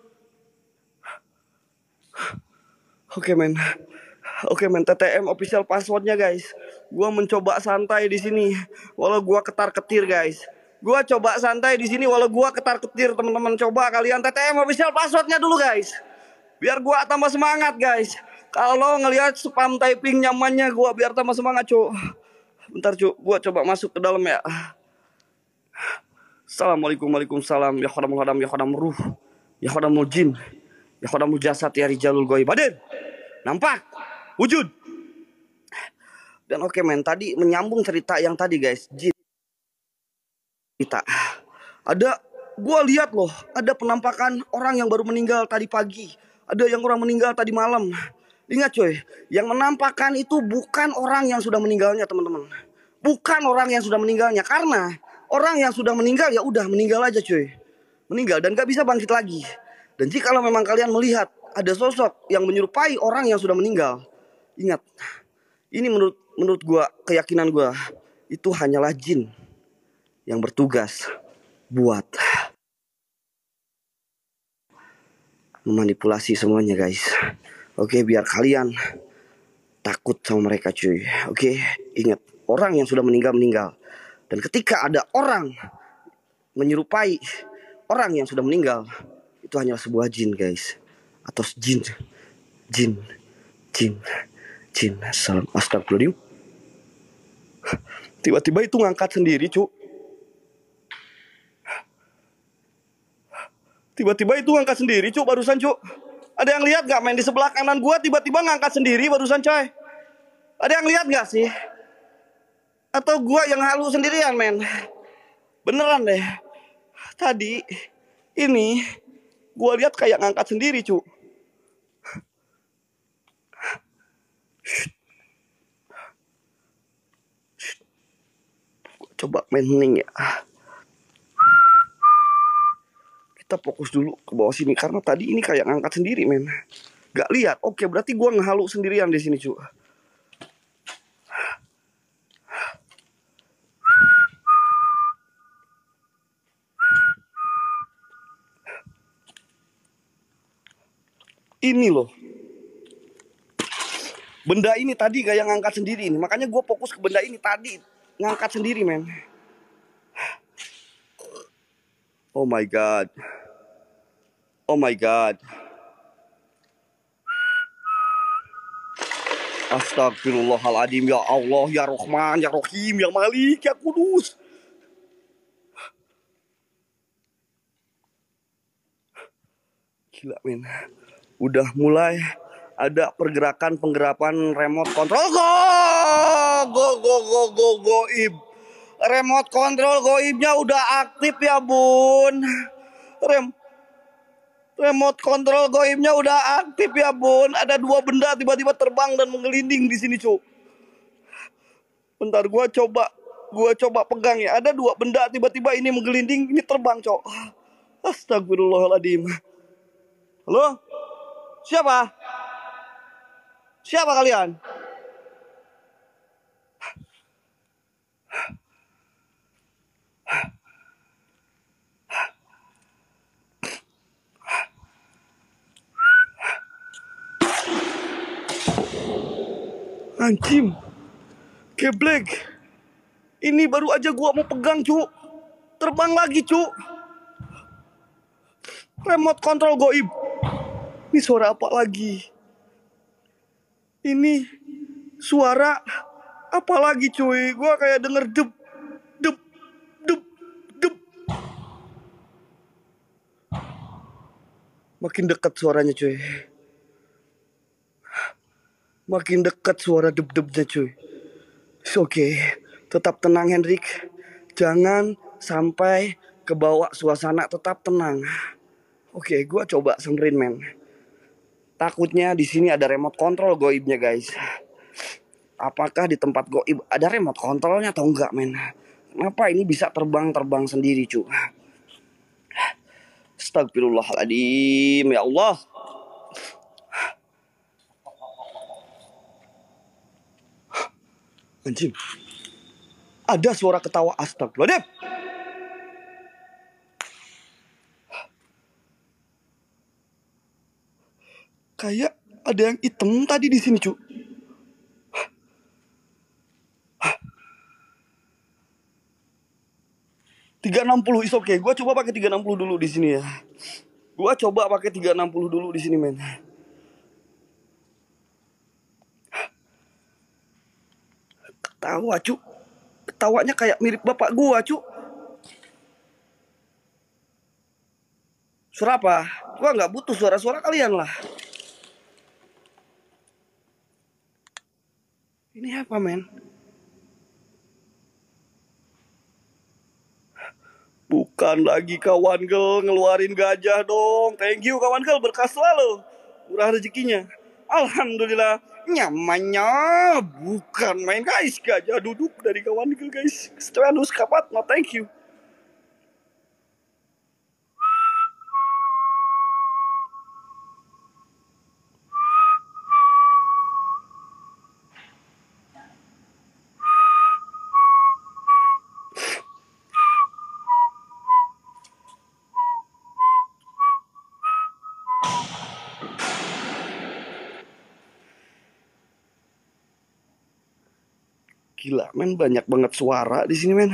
[SPEAKER 1] Oke, men. TTM official passwordnya, guys. Gua mencoba santai di sini, walau gua ketar-ketir, guys. Gua coba santai di sini, walau gua ketar-ketir, teman-teman. Coba kalian TTM official passwordnya dulu, guys. Biar gua tambah semangat, guys. Kalau ngelihat spam typing nyamannya gua biar tambah semangat, Cuk. Bentar, Cuk. Gua coba masuk ke dalam ya. Assalamualaikum, waalaikumsalam. Ya khodamul hadam, ya khodamul ruh, ya khodamul jin, ya khodamul jasad, ya rijalul goib. Hadir. Nampak? Wujud. Dan oke, men, tadi menyambung cerita yang tadi, guys. Jin. Kita ada, gua lihat loh, ada penampakan orang yang baru meninggal tadi pagi. Ada yang orang meninggal tadi malam. Ingat, coy, yang menampakkan itu bukan orang yang sudah meninggalnya, teman-teman. Bukan orang yang sudah meninggalnya, karena orang yang sudah meninggal ya udah meninggal aja, coy. Meninggal dan gak bisa bangkit lagi. Dan jika memang kalian melihat ada sosok yang menyerupai orang yang sudah meninggal, ingat, ini menurut gua, keyakinan gua, itu hanyalah jin yang bertugas buat memanipulasi semuanya, guys. Oke, biar kalian takut sama mereka, cuy. Oke, ingat, orang yang sudah meninggal. Dan ketika ada orang menyerupai orang yang sudah meninggal, itu hanyalah sebuah jin, guys. Atau jin. Salam astagfirullahaladzim. Tiba-tiba itu ngangkat sendiri, cu. Barusan, cu. Ada yang lihat gak, men? Di sebelah kanan gua tiba-tiba ngangkat sendiri barusan, coy. Ada yang lihat gak sih? Atau gua yang halu sendirian, men? Beneran deh. Tadi ini gua lihat kayak ngangkat sendiri, cu. Coba main hening ya. Kita fokus dulu ke bawah sini karena tadi ini kayak ngangkat sendiri, men. Gak lihat. Oke, berarti gua ngehalu sendirian di sini, cu. Ini loh. Benda ini tadi kayak ngangkat sendiri ini. Makanya gue fokus ke benda ini tadi. Ngangkat sendiri, men. Oh my god. Astagfirullahaladzim. Ya Allah, ya Rahman, ya Rahim, ya Malik, ya Kudus. Gila, men. Udah mulai ada penggerakan remote control. Goib. Remote control goibnya udah aktif ya, Bun. Remote control goibnya udah aktif ya, Bun. Ada 2 benda tiba-tiba terbang dan menggelinding di sini, cu. Bentar, gua coba pegang ya. Ada 2 benda tiba-tiba ini menggelinding, ini terbang, cu. Astagfirullahaladzim. Halo? Siapa kalian? Anjing. Geblek. Ini baru aja gua mau pegang, cu. Terbang lagi, cu. Remote control goib. Ini suara apa lagi? Ini suara apa lagi, cuy? Gua kayak denger dep. Makin dekat suaranya, cuy. Makin dekat suara dep-depnya, cuy. Oke. Tetap tenang, Hendrik. Jangan sampai kebawa suasana, tetap tenang. Oke, gua coba samperin, men. Takutnya di sini ada remote control goibnya, guys. Apakah di tempat goib ada remote controlnya atau enggak, men? Kenapa ini bisa terbang sendiri, cu? Astagfirullahaladzim, ya Allah. Anjing. Ada suara ketawa, astagfirullahaladzim. Kayak ada yang hitam tadi di sini, cu. 360 is okay. Gua coba pakai 360 dulu di sini ya. Gua coba pakai 360 dulu di sini, men. Ketawa, cu. Ketawanya kayak mirip bapak gua, cu. Suara apa? Gua nggak butuh suara-suara kalian lah. Ini apa, men? Bukan lagi kawan gel ngeluarin gajah dong. Thank you kawan gel, berkah selalu. Murah rezekinya. Alhamdulillah. Nyamannya bukan main guys. Gajah duduk dari kawan gel guys. Setuanus kapat, no thank you. Gila, men, banyak banget suara di sini, men.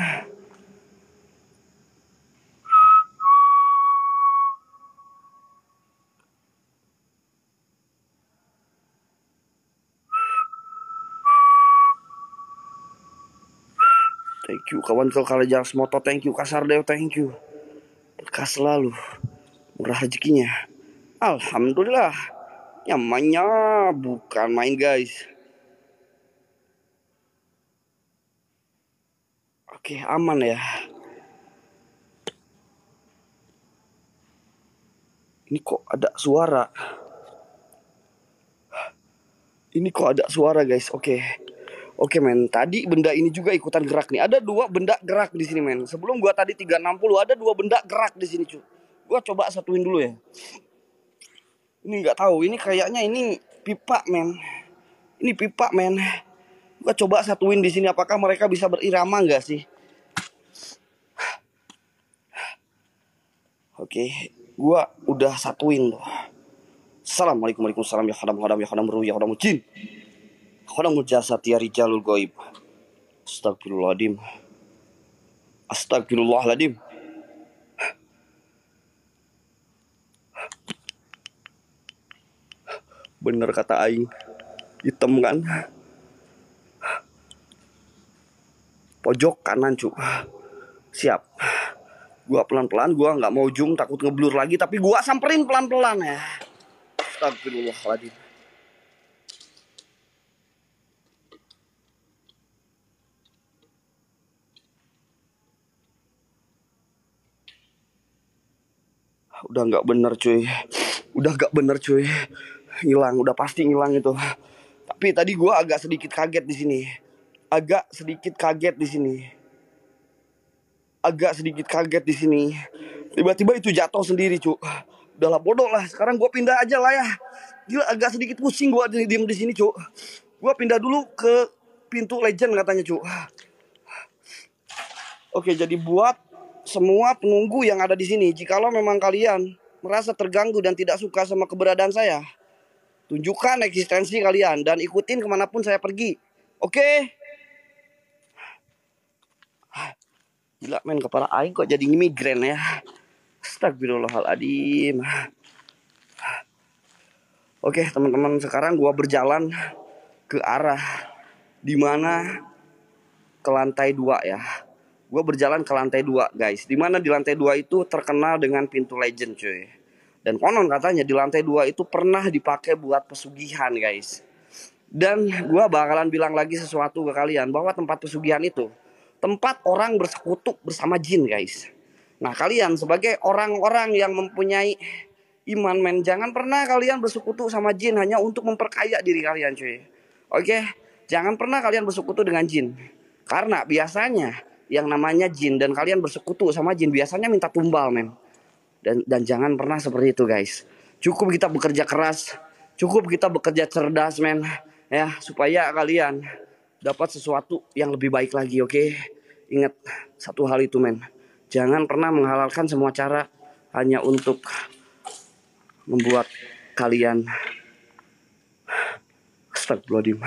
[SPEAKER 1] Thank you kawan kalau Jalas Moto, thank you Kasar Deo, thank you. Berkah selalu, murah rezekinya. Alhamdulillah. Nyamannya bukan main guys. Oke, aman ya. Ini kok ada suara. Ini kok ada suara guys. Oke men. Tadi benda ini juga ikutan gerak nih. Ada 2 benda gerak di sini men. Sebelum gua tadi 360 ada 2 benda gerak di sini cu. Gua coba satuin dulu ya. Ini nggak tahu. Ini kayaknya ini pipa men. Ini pipa men. Gua coba satuin di sini. Apakah mereka bisa berirama nggak sih? Oke, gua udah satuin loh. Assalamualaikum warahmatullahi wabarakatuh. Ya khadam ruh ya khadam jin. Khadamul jasad ya rijalul goib. Astagfirullahaladzim. Astagfirullahaladzim. Bener kata aing. Hitam kan? Pojok kanan cu. Siap. Gua pelan-pelan, gua nggak mau zoom, takut ngeblur lagi, tapi gua samperin pelan-pelan ya. Astagfirullahaladzim. Udah nggak bener cuy. Udah nggak bener cuy. Hilang, udah pasti hilang itu. Tapi tadi gua agak sedikit kaget di sini. Agak sedikit kaget di sini. Tiba-tiba itu jatuh sendiri, cu. Udahlah bodoh lah. Sekarang gua pindah aja lah ya. Gila, agak sedikit pusing gua diem di sini, cu. Gua pindah dulu ke pintu legend katanya, cu. Oke, jadi buat semua penunggu yang ada di sini, jikalau memang kalian merasa terganggu dan tidak suka sama keberadaan saya, tunjukkan eksistensi kalian dan ikutin kemanapun saya pergi. Oke? Gila men, kepala aing kok jadi migrain ya. Astagfirullahaladzim. Oke teman-teman, sekarang gua berjalan ke arah dimana ke lantai 2 ya. Gua berjalan ke lantai 2 guys. Dimana di lantai 2 itu terkenal dengan pintu legend cuy. Dan konon katanya di lantai 2 itu pernah dipakai buat pesugihan guys. Dan gua bakalan bilang lagi sesuatu ke kalian, bahwa tempat pesugihan itu tempat orang bersekutu bersama jin guys. Nah kalian sebagai orang-orang yang mempunyai iman men, jangan pernah kalian bersekutu sama jin hanya untuk memperkaya diri kalian cuy. Oke, jangan pernah kalian bersekutu dengan jin. Karena biasanya yang namanya jin dan kalian bersekutu sama jin biasanya minta tumbal men. Dan jangan pernah seperti itu guys. Cukup kita bekerja keras, cukup kita bekerja cerdas men, ya, supaya kalian dapat sesuatu yang lebih baik lagi, oke? Ingat satu hal itu men, jangan pernah menghalalkan semua cara hanya untuk membuat kalian astagfirullahaladzim.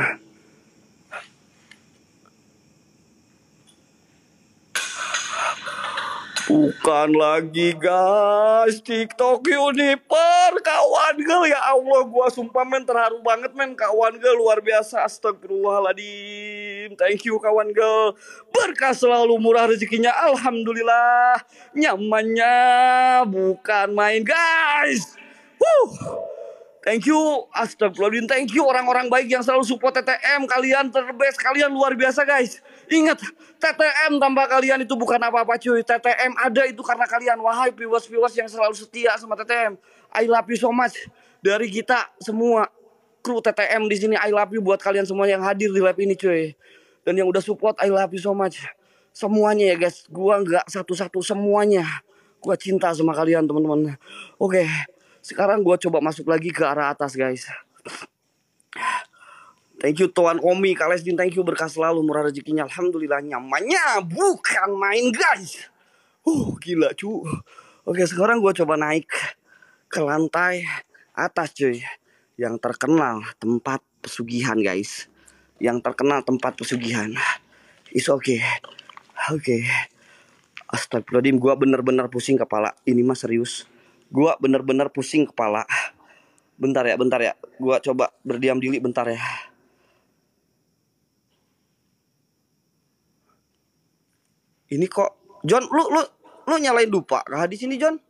[SPEAKER 1] Bukan lagi guys, TikTok Uniper kawan gel, ya Allah, gua sumpah men terharu banget men, kawan gel luar biasa, astagfirullahaladzim. Thank you kawan gel, berkah selalu, murah rezekinya, alhamdulillah, nyamannya bukan main guys. Thank you, astagfirullahaladzim, thank you orang-orang baik yang selalu support TTM. Kalian terbest, kalian luar biasa guys. Ingat, TTM tanpa kalian itu bukan apa-apa cuy. TTM ada itu karena kalian. Wahai viewers-viewers yang selalu setia sama TTM, I love you so much. Dari kita semua kru TTM di sini, I love you buat kalian semua yang hadir di live ini cuy. Dan yang udah support, I love you so much. Semuanya ya guys, gua nggak satu-satu, semuanya. Gua cinta sama kalian teman-teman. Oke. Sekarang gue coba masuk lagi ke arah atas guys. Thank you Tuan Omi, Kak Lesdin, thank you, berkah selalu, murah rezekinya, alhamdulillah, nyamannya bukan main guys. Gila cu. Oke, sekarang gue coba naik ke lantai atas cuy. Yang terkenal tempat pesugihan guys. Yang terkenal tempat pesugihan. Is oke. Astagfirullahaladzim, gue bener-bener pusing kepala. Ini mah serius. Gua bener-bener pusing kepala. Bentar ya. Gua coba berdiam diri bentar ya. Ini kok John, lu nyalain dupa kah di sini John?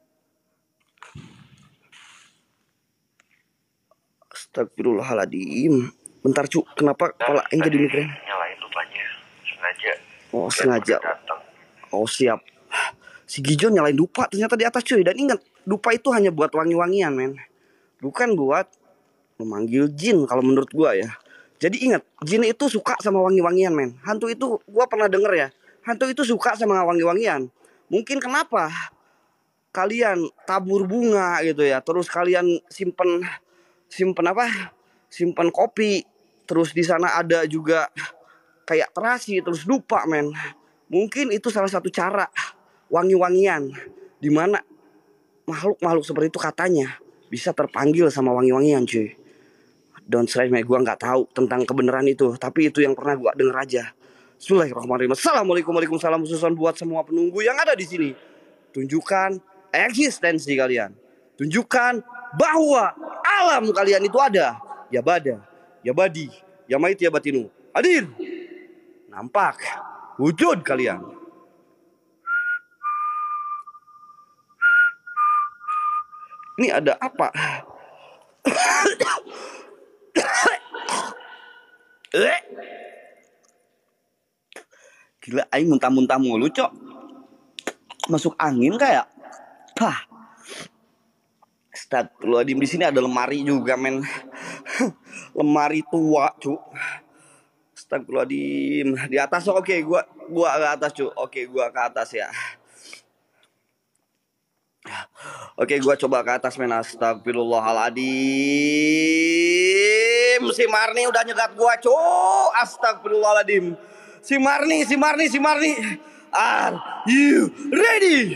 [SPEAKER 1] Astagfirullahaladzim. Bentar cu, kenapa kepala yang jadi migrain?
[SPEAKER 3] Nyalain dupanya sengaja.
[SPEAKER 1] Oh sengaja. Oh siap. Si Gijon nyalain dupa ternyata di atas cuy. Dan ingat, dupa itu hanya buat wangi-wangian men, bukan buat memanggil jin kalau menurut gua ya. Jadi ingat, jin itu suka sama wangi-wangian men. Hantu itu gua pernah denger ya, hantu itu suka sama wangi-wangian. Mungkin kenapa kalian tabur bunga gitu ya, terus kalian simpen kopi, terus di sana ada juga kayak terasi, terus dupa men. Mungkin itu salah satu cara wangi-wangian, dimana makhluk-makhluk seperti itu katanya bisa terpanggil sama wangi-wangian cuy. Don't say me, gue nggak tahu tentang kebenaran itu, tapi itu yang pernah gue denger aja. Bismillahirrahmanirrahim. Assalamualaikum, waalaikumsalam, khususan buat semua penunggu yang ada di sini. Tunjukkan eksistensi kalian, tunjukkan bahwa alam kalian itu ada. Ya bada, ya badi, ya mait, ya batinu. Hadir, nampak wujud kalian. Ini ada apa? Gila, aing muntah-muntah mulu, cok. Masuk angin kayak. Astagfirullahaladzim, di sini ada lemari juga, men. Lemari tua, cuk. Astagfirullahaladzim. Di atas, oke, gua ke atas, cuk. Oke, gua ke atas ya. Oke, gua coba ke atas men. Astagfirullahaladzim. Si Marni udah nyegat gua, cuk. Astagfirullahaladzim. Si Marni. Are you ready?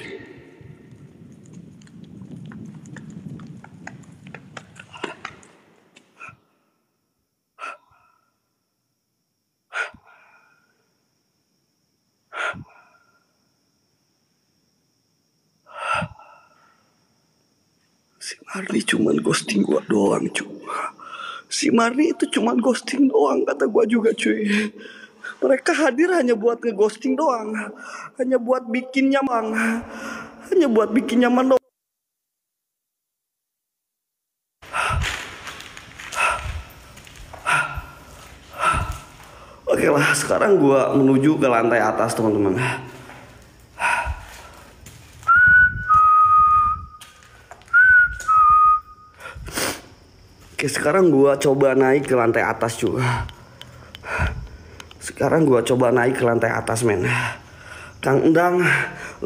[SPEAKER 1] Si Marni cuman ghosting gua doang cuy. Si Marni itu cuman ghosting doang, kata gua juga cuy. Mereka hadir hanya buat ngeghosting doang, hanya buat bikin nyaman, doang. Oke lah, sekarang gua menuju ke lantai atas teman-teman. Oke, sekarang gua coba naik ke lantai atas juga. Sekarang gua coba naik ke lantai atas men. Kang Endang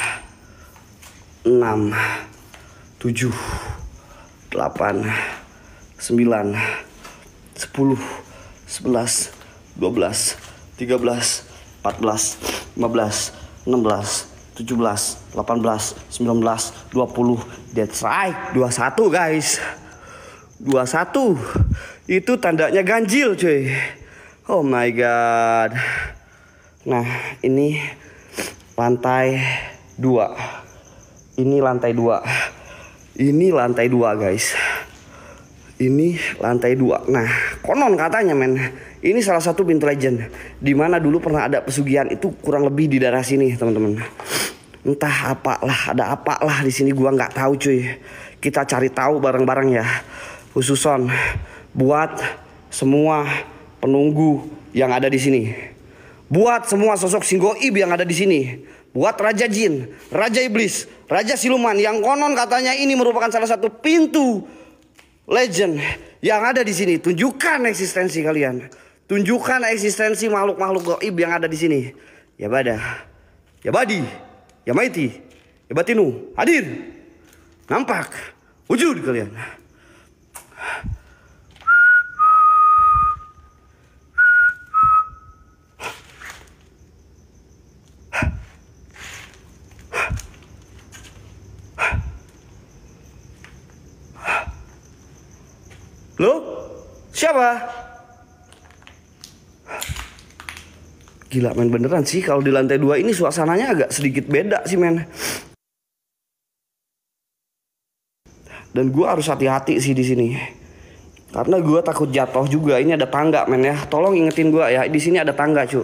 [SPEAKER 1] 6, 7, 8, 9, 10, 11, 12, 13, 14, 15, 16, 17, 18, 19, 20. That's right, 21 guys. 21. Itu tandanya ganjil cuy. Oh my god. Nah, ini lantai 2. Ini lantai 2. Ini lantai 2 guys. Ini lantai 2. Nah, konon katanya men, ini salah satu pintu legend dimana dulu pernah ada pesugihan, itu kurang lebih di daerah sini teman-teman. Entah apalah, ada apalah di sini gua nggak tahu cuy. Kita cari tahu bareng-bareng ya. Khususon buat semua penunggu yang ada di sini. Buat semua sosok singgoib yang ada di sini. Buat Raja Jin, Raja Iblis, Raja Siluman yang konon katanya ini merupakan salah satu pintu legend yang ada di sini. Tunjukkan eksistensi kalian. Tunjukkan eksistensi makhluk-makhluk gaib yang ada di sini. Ya Bada, ya Badi, ya Maiti, ya Batinu, hadir. Nampak wujud kalian. Lo? Siapa? Gila men, beneran sih kalau di lantai 2 ini suasananya agak sedikit beda sih men. Dan gua harus hati-hati sih di sini. Karena gua takut jatuh juga. Ini ada tangga men ya. Tolong ingetin gua ya, di sini ada tangga cu.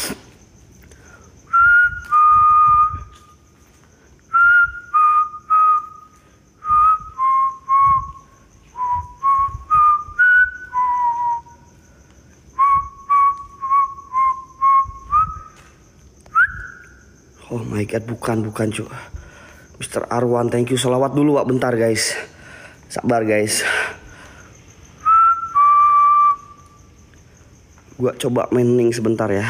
[SPEAKER 1] Oh my god, bukan cu. Mr. Arwan, thank you. Selawat dulu Wak, bentar guys. Sabar guys. Gua coba mening sebentar ya.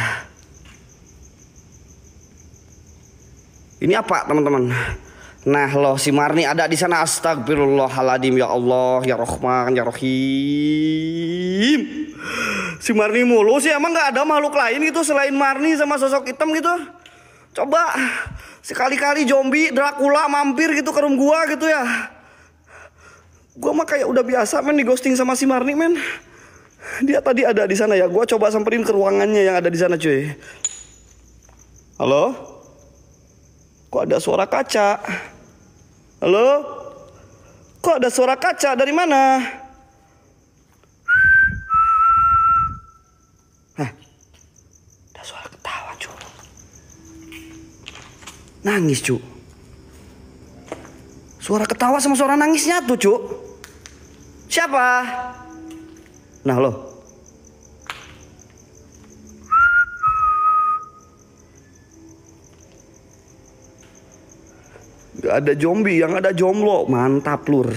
[SPEAKER 1] Ini apa teman-teman? Nah loh, si Marni ada di sana. Astagfirullahaladzim, ya Allah, ya Rahman, ya Rahim. Si Marni mulu sih, emang nggak ada makhluk lain gitu selain Marni sama sosok hitam gitu? Coba sekali-kali zombie Dracula mampir gitu ke room gua gitu ya. Gua mah kayak udah biasa men di ghosting sama si Marni men. Dia tadi ada di sana ya. Gua coba samperin ke ruangannya yang ada di sana cuy. Halo? Kok ada suara kaca? Halo? Kok ada suara kaca? Dari mana? Hah? Ada suara ketawa cuy. Nangis cu. Suara ketawa sama suara nangisnya tuh cu. Siapa? Nah lo. Gak ada zombie, yang ada jomblo. Mantap lur.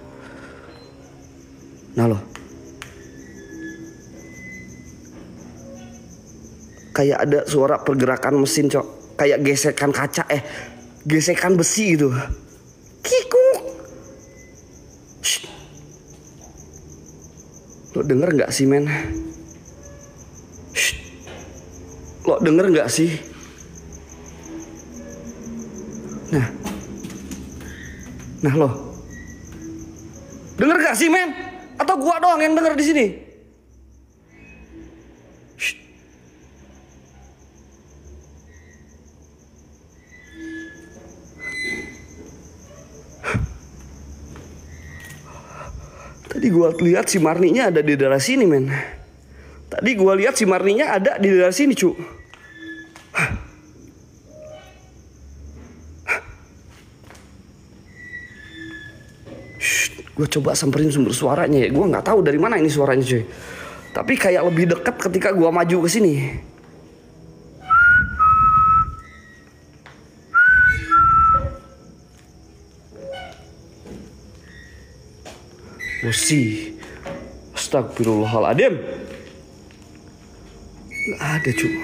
[SPEAKER 1] Nah lo. Kayak ada suara pergerakan mesin cok. Kayak gesekan kaca, gesekan besi gitu. Kikuk. Shh. Lo denger gak sih men? Shh. Lo denger gak sih? Nah. Nah lo. Denger gak sih men? Atau gua doang yang denger di sini? Tadi gua lihat si Marninya ada di daerah sini men. Tadi gua lihat si Marninya ada di daerah sini cu. Shh, Gue coba samperin sumber suaranya ya. Gue nggak tahu dari mana ini suaranya cuy. Tapi kayak lebih dekat ketika gue maju ke sini. Wosi. Astagfirullahaladzim. Nggak ada cuy.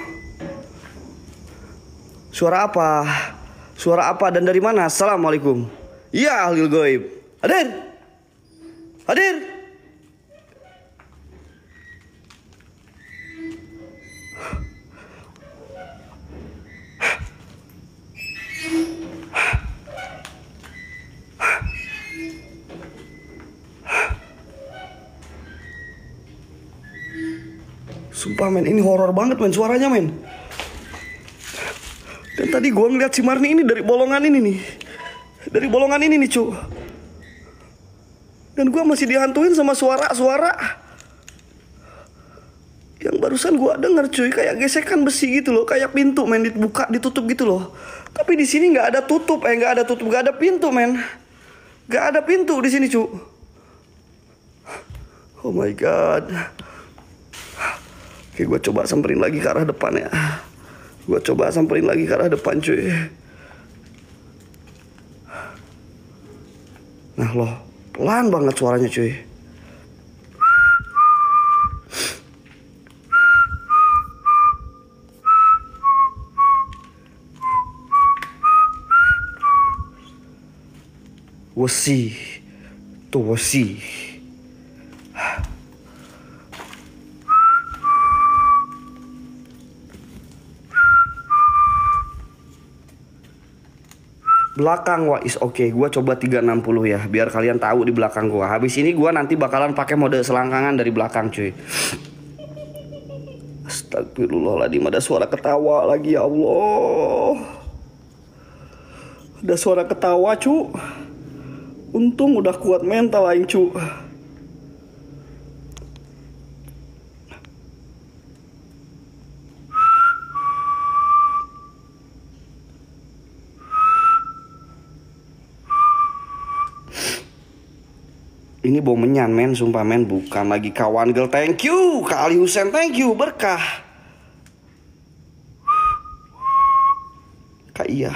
[SPEAKER 1] Suara apa? Suara apa dan dari mana? Assalamualaikum. Iya ahli gaib. Hadir. Hadir. Sumpah men, ini horor banget men suaranya men. Dan tadi gua ngeliat si Marni ini dari bolongan ini nih. Dari bolongan ini nih cu. Dan gua masih dihantuin sama suara-suara yang barusan gua denger cuy, kayak gesekan besi gitu loh, kayak pintu men dibuka ditutup gitu loh. Tapi di sini nggak ada tutup, nggak ada tutup, nggak ada pintu men, nggak ada pintu di sini cu. Oh my god. Oke, gue coba samperin lagi ke arah depan ya. Gue coba samperin lagi ke arah depan cuy. Nah loh, pelan banget suaranya cuy. Wosi. Tuh wosi. Belakang wah is oke. Gua coba 360 ya, biar kalian tahu di belakang gua. Habis ini gua nanti bakalan pakai mode selangkangan dari belakang cuy. Astagfirullahaladzim, ada suara ketawa lagi ya Allah. Ada suara ketawa cu. Untung udah kuat mental aing cu. Ini bau menyan men, sumpah men, bukan lagi kawan girl. Thank you Kak Ali Husen, thank you, berkah Kak Iya.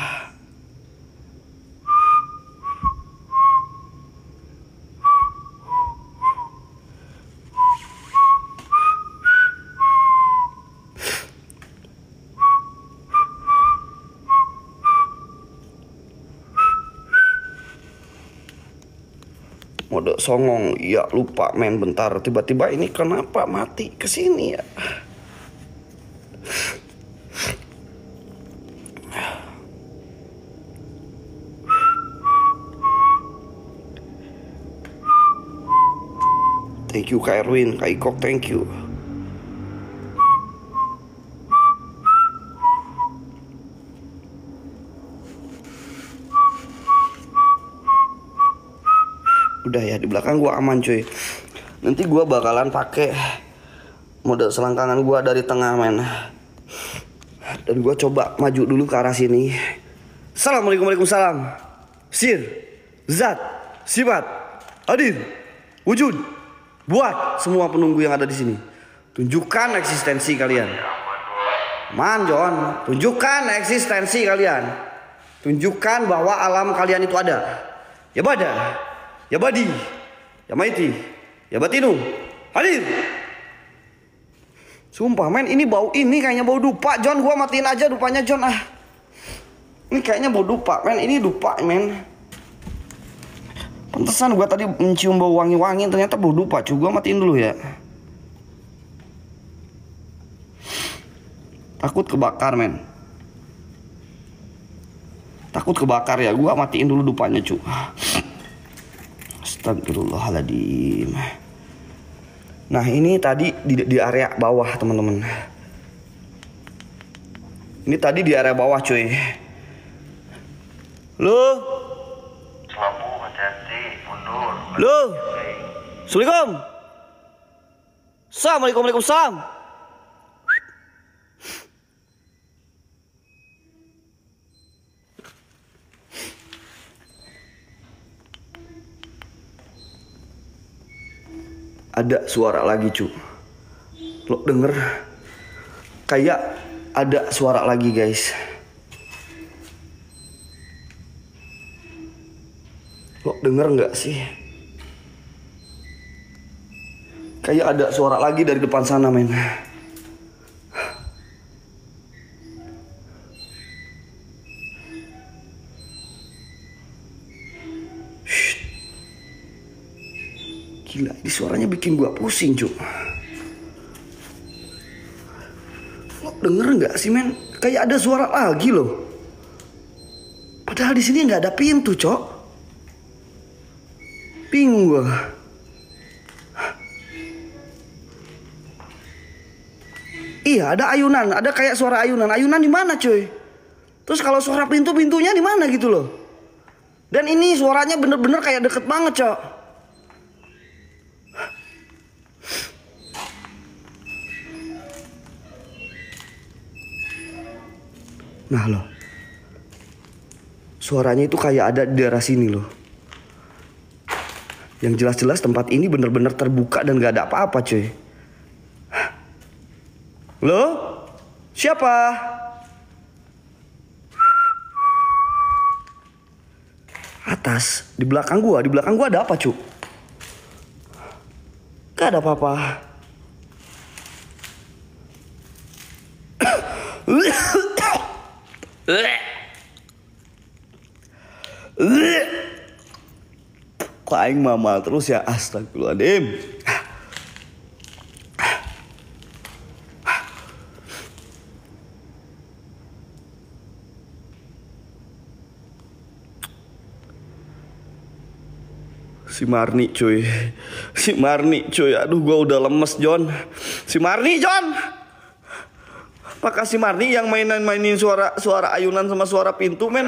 [SPEAKER 1] Mode songong, ya lupa men, bentar. Tiba-tiba ini kenapa mati kesini ya? Thank you Kak Erwin, Kak Ikok, thank you. Udah ya, di belakang gua aman cuy. Nanti gua bakalan pakai mode selangkangan gua dari tengah men. Dan gua coba maju dulu ke arah sini. Assalamualaikum, waalaikumsalam. Sir, zat, sifat, hadir, wujud, buat semua penunggu yang ada di sini. Tunjukkan eksistensi kalian. Manjon, tunjukkan eksistensi kalian. Tunjukkan bahwa alam kalian itu ada. Ya bada. Ya badi, ya maiti, ya batinu, hadir. Sumpah men, ini bau, ini kayaknya bau dupa John. Gua matiin aja dupanya John ah. Ini kayaknya bau dupa men, ini dupa men. Pantesan gua tadi mencium bau wangi-wangi, ternyata bau dupa cuy. Gua matiin dulu ya. Takut kebakar men. Takut kebakar ya, gua matiin dulu dupanya cuy. Astagfirullahaladzim. Nah ini tadi di area bawah teman-teman. Ini tadi di area bawah cuy. Lu
[SPEAKER 3] Selamu, hati-hati, mundur.
[SPEAKER 1] Lu Assalamualaikum. Assalamualaikum, waalaikumsalam. ada suara lagi cu. Lo denger? Kayak ada suara lagi guys. Lo denger nggak sih? Kayak ada suara lagi dari depan sana men. Gila, ini suaranya bikin gua pusing, cu. Lo denger nggak sih, men? Kayak ada suara lagi loh. Padahal di sini nggak ada pintu, cok. Bingung gua. Iya, ada ayunan, ada kayak suara ayunan. Ayunan di mana, cuy? Terus kalau suara pintunya di mana gitu loh. Dan ini suaranya bener-bener kayak deket banget, cok. Nah loh, suaranya itu kayak ada di daerah sini loh. Yang jelas-jelas tempat ini bener-bener terbuka dan gak ada apa-apa cuy. Loh? Siapa? Atas, di belakang gua ada apa cuy? Gak ada apa-apa. Kok aing mama terus ya, astagfirullahaladzim. Si Marni cuy. Aduh gua udah lemes John. Si Marni John. Apakah si Marni yang mainin suara ayunan sama suara pintu men?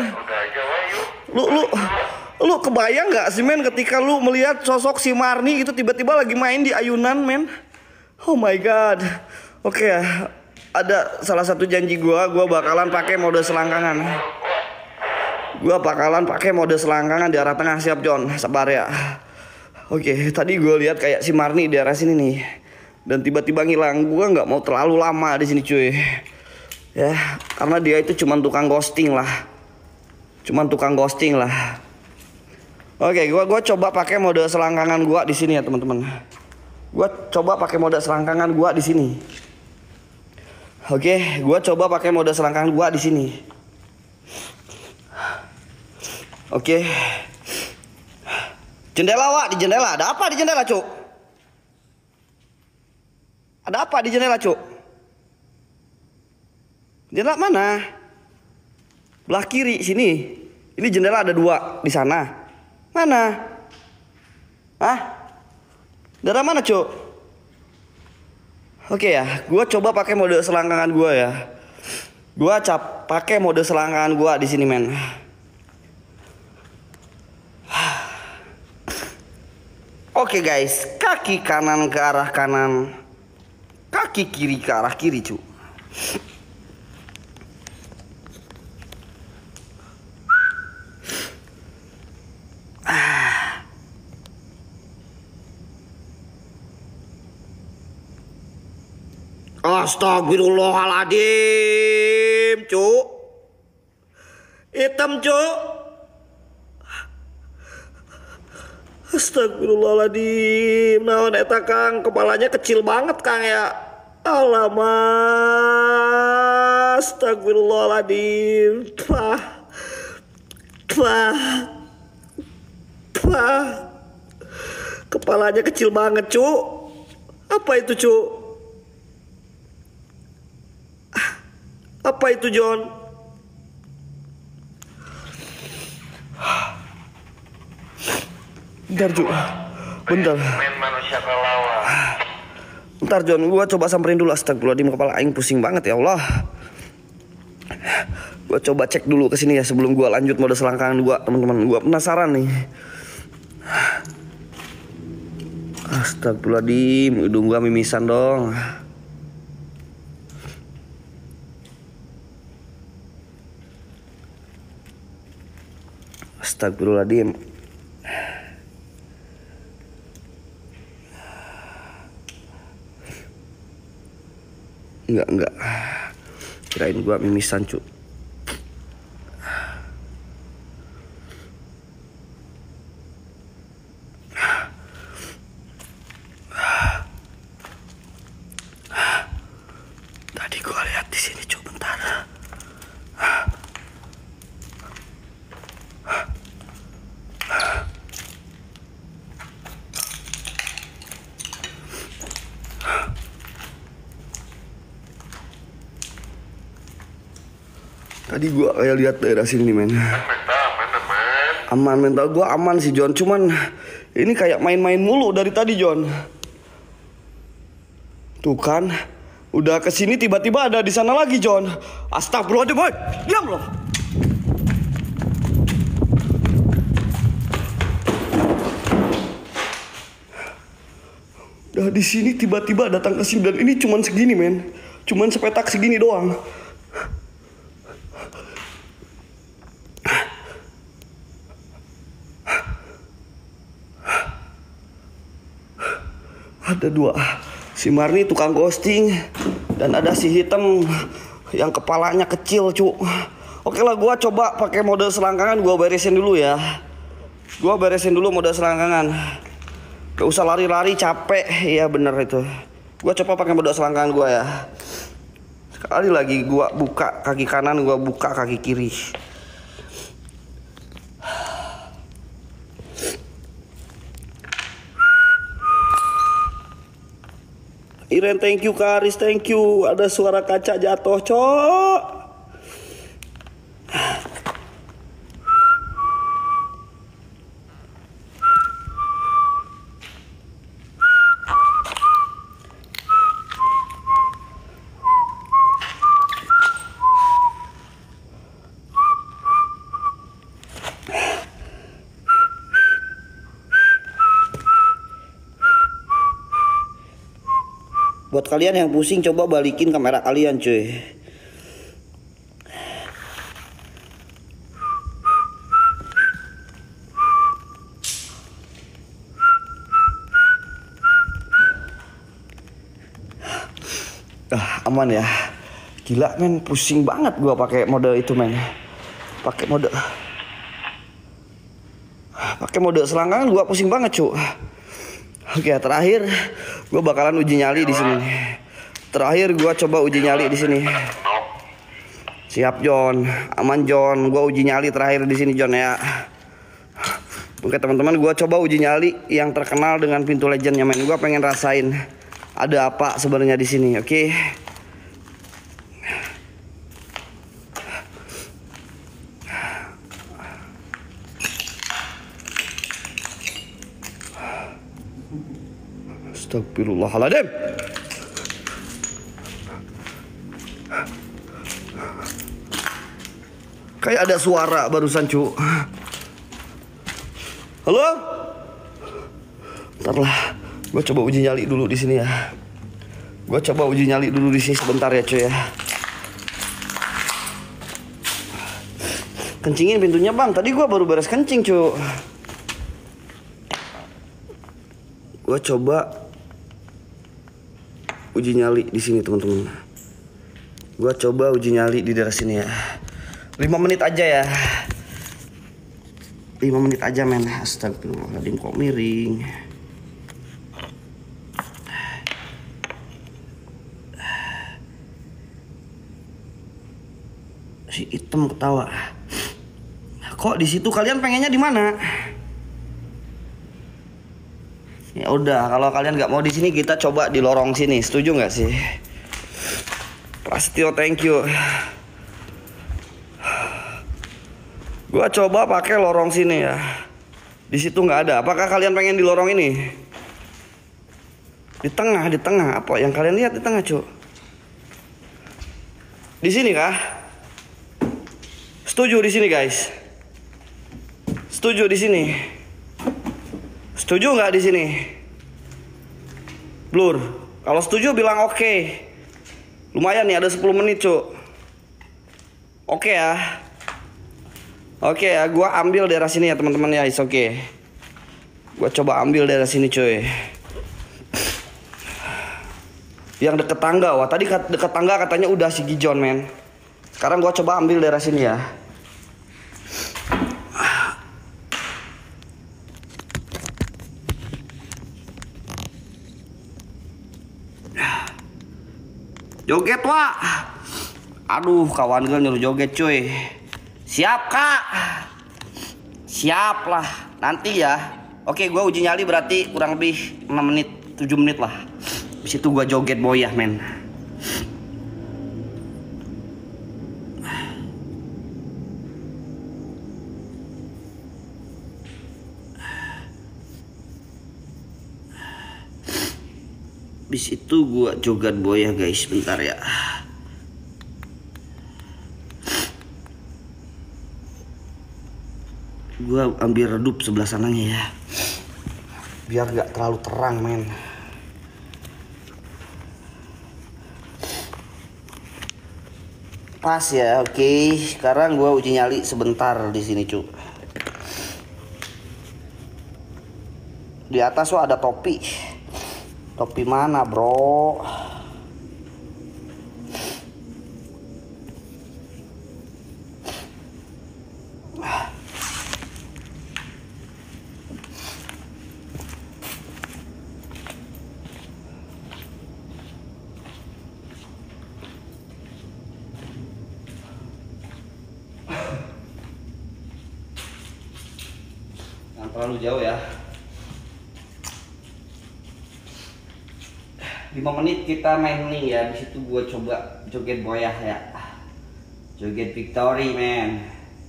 [SPEAKER 1] Lu kebayang nggak sih men ketika lu melihat sosok si Marni itu tiba-tiba lagi main di ayunan men? Oh my god. Oke ya, ada salah satu janji gua bakalan pakai mode selangkangan. Di arah tengah, siap John, sabar ya. Oke, tadi gue lihat kayak si Marni di arah sini nih. Dan tiba-tiba ngilang. Gue nggak mau terlalu lama di sini cuy. Ya, karena dia itu cuma tukang ghosting lah. Oke, gue coba pakai mode selangkangan gue di sini ya teman-teman. Oke, gue coba pakai mode selangkangan gue di sini. Oke. Jendela Wak, di jendela. Ada apa di jendela, Cuk? Jendela mana? Belah kiri sini. Ini jendela ada 2 di sana. Mana? Hah? Daerah mana, Cuk? Oke ya, gua coba pakai mode selangkangan gua ya. Pakai mode selangkangan gua di sini, men. Oke guys, kaki kanan ke arah kanan, kaki kiri ke arah kiri cu. Astagfirullahaladzim cu. Hitam cu. Astagfirullahaladzim. Naon eta Kang, kepalanya kecil banget Kang ya. Alamak. Astagfirullahaladzim. Kepalanya kecil banget cu. Apa itu cu? Apa itu John? Bentar Ju, bentar. Bentar John, gua coba samperin dulu. Astagfirullahaladzim, kepala aing pusing banget ya Allah. Gua coba cek dulu ke sini ya sebelum gua lanjut mode selangkangan gua, teman-teman. Gua penasaran nih. Astagfirullahaladzim, hidung gua mimisan dong. Astagfirullahaladzim. Enggak. Kirain gua mimisan, cu. Tadi gua lihat di sini, cu, bentar. Tadi gua kayak lihat daerah sini nih, men. Aman, mental gua aman sih, John. Cuman ini kayak main-main mulu dari tadi, John. Tuh kan, udah kesini tiba-tiba ada di sana lagi, John. Astagfirullahaladzim, boy. Diam loh. Udah di sini tiba-tiba datang ke sini, dan ini cuman segini, men. Cuman sepetak segini doang. Ada dua, si Marni tukang ghosting, dan ada si Hitam yang kepalanya kecil, cu. Oke lah, gua coba pakai mode selangkangan, gua beresin dulu ya. Gua beresin dulu mode selangkangan. Gak usah lari-lari, capek. Iya bener itu. Gua coba pakai mode selangkangan gua ya. Sekali lagi gua buka kaki kanan, gua buka kaki kiri. Iren, thank you. Karis, thank you. Ada suara kaca jatuh, cok. Buat kalian yang pusing, coba balikin kamera kalian, cuy. Aman ya. Gila, men, pusing banget gua pakai mode itu, men. Pakai mode selangkangan gua pusing banget, cuy. Oke, terakhir gue bakalan uji nyali di sini. Terakhir gue coba uji nyali di sini. Siap, John. Aman, John. Gue uji nyali terakhir di sini, John ya. Oke, teman-teman, gue coba uji nyali yang terkenal dengan pintu legendnya, men. Gue pengen rasain ada apa sebenarnya di sini. Oke. Astagfirullahaladzim. Kayak ada suara barusan, cu. Halo? Bentar lah, gue coba uji nyali dulu di sini ya. Gue coba uji nyali dulu di sini sebentar ya, cuy ya. Kencingin pintunya, bang. Tadi gue baru beres kencing, cu. Gue coba uji nyali di sini, teman-teman. Gua coba uji nyali di daerah sini ya. 5 menit aja ya. 5 menit aja, men. Astagfirullahaladzim, kok miring. Si Hitam ketawa. Kok di situ? Kalian pengennya di mana? Ya udah, kalau kalian nggak mau di sini, kita coba di lorong sini. Setuju nggak sih? Prasetyo, thank you. Gua coba pakai lorong sini ya. Di situ nggak ada. Apakah kalian pengen di lorong ini? Di tengah. Apa yang kalian lihat di tengah, cu? Di sini kah? Setuju di sini, guys? Setuju di sini? Setuju nggak di sini? Blur. Kalau setuju bilang oke. Lumayan nih, ada 10 menit, cu. Oke ya. Oke ya, gua ambil daerah sini ya, teman-teman ya. Is oke. Gua coba ambil daerah sini, cuy. Yang deket tangga. Wah tadi deket tangga katanya udah si Gijon men. Sekarang gua coba ambil daerah sini ya. Joget Wak. Aduh kawan gue nyuruh joget cuy. Siap Kak. Siap lah. Nanti ya. Oke gue uji nyali berarti kurang lebih 6 menit 7 menit lah. Habis itu gue joget boyah men. Habis itu gua joget boyah guys, bentar ya. Gua ambil redup sebelah sananya ya. Biar gak terlalu terang men. Pas ya, oke. Sekarang gua uji nyali sebentar di sini cu. Di atas tuh ada topi. Topi mana bro? Jangan terlalu jauh ya. 5 menit kita main nih ya. Di situ gue coba joget boyah ya. Joget victory man.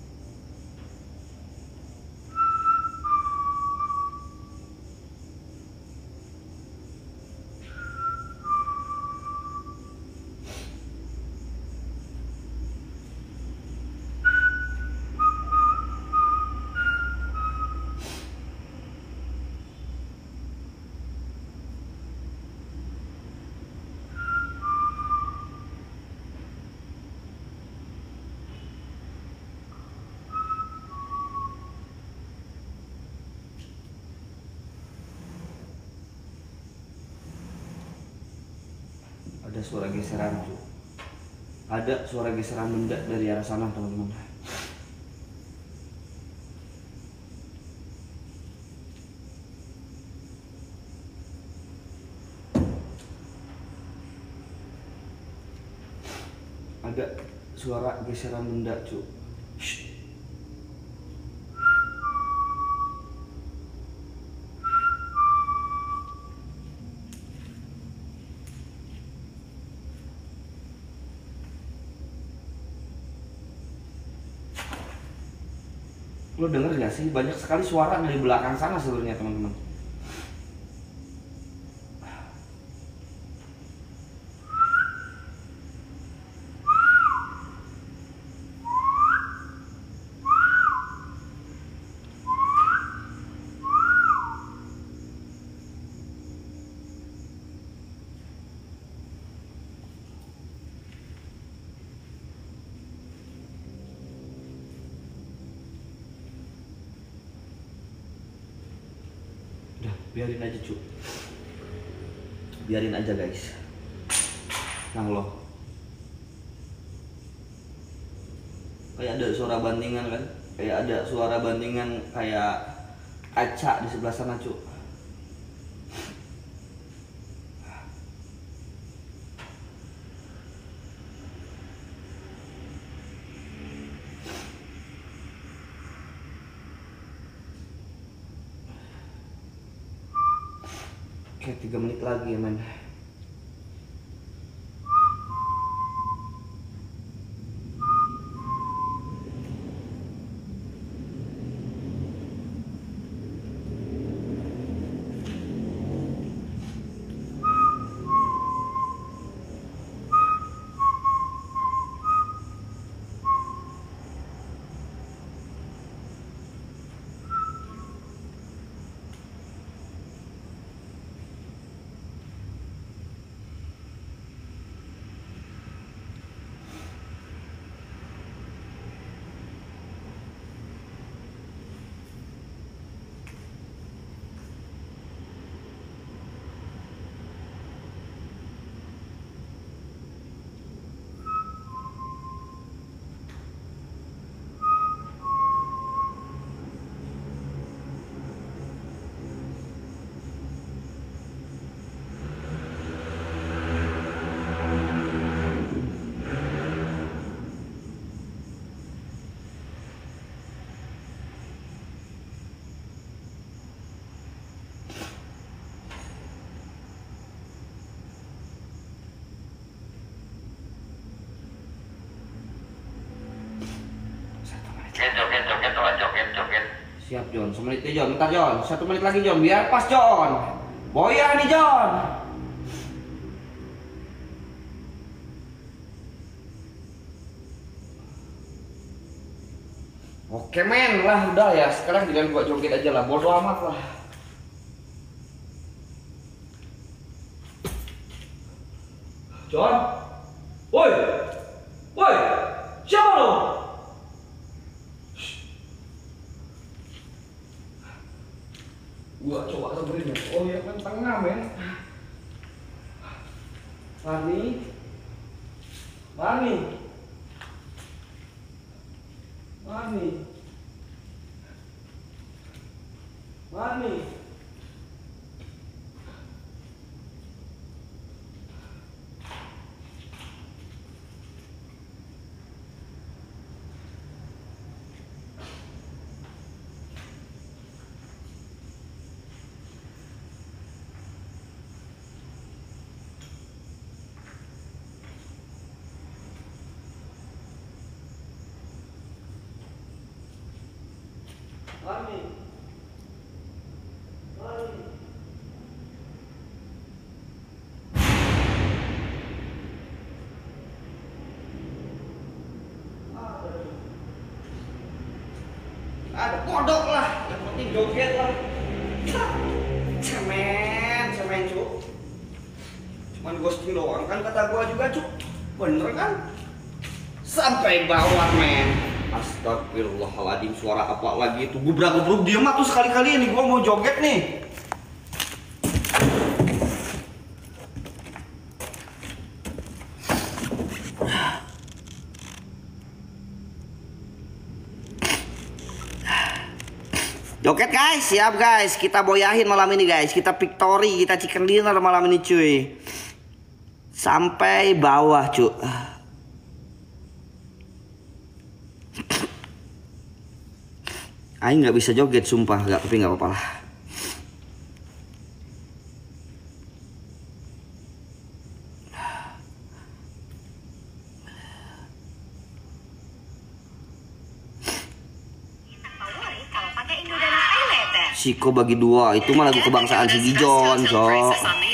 [SPEAKER 1] Ada suara geseran tuh. Ada suara geseran benda dari arah sana teman-teman. Ada suara geseran benda cuy. Lo denger gak sih? Banyak sekali suara dari belakang sana sebenarnya teman-teman. Biarin aja cu. Biarin aja guys. Nah lo kayak ada suara bandingan kan. Kayak ada suara bandingan kayak kaca di sebelah sana cu. Oke 3 menit lagi ya men. Siap John, semenit nih John, bentar John, 1 menit lagi John, biar pas John. Boya nih John. Oke men lah, udah ya, sekarang jangan gua joget aja lah, bodo amat lah. John, woi, woi, siapa lo? Gua coba sebenernya. Oh ya kan tengah men. Mani, Mani, Mani, Mani. Mani, Mani. Ada kodok lah, yang penting joget lah. Cemen cuk. Cuman ghosting doang kan kata gua juga cuk. Bener kan? Sampai bawah men. Astagfirullahaladzim, suara apa lagi itu? Gubrak-gubruk diem tuh sekali-kali ini gua mau joget nih. Joget guys, siap guys, kita boyahin malam ini guys. Kita victory, kita chicken dinner malam ini cuy. Sampai bawah cuy. Aing nggak bisa joget sumpah, nggak, tapi nggak apa-apa lah. Siko bagi 2 itu mah lagu kebangsaan si Gijon, Cok.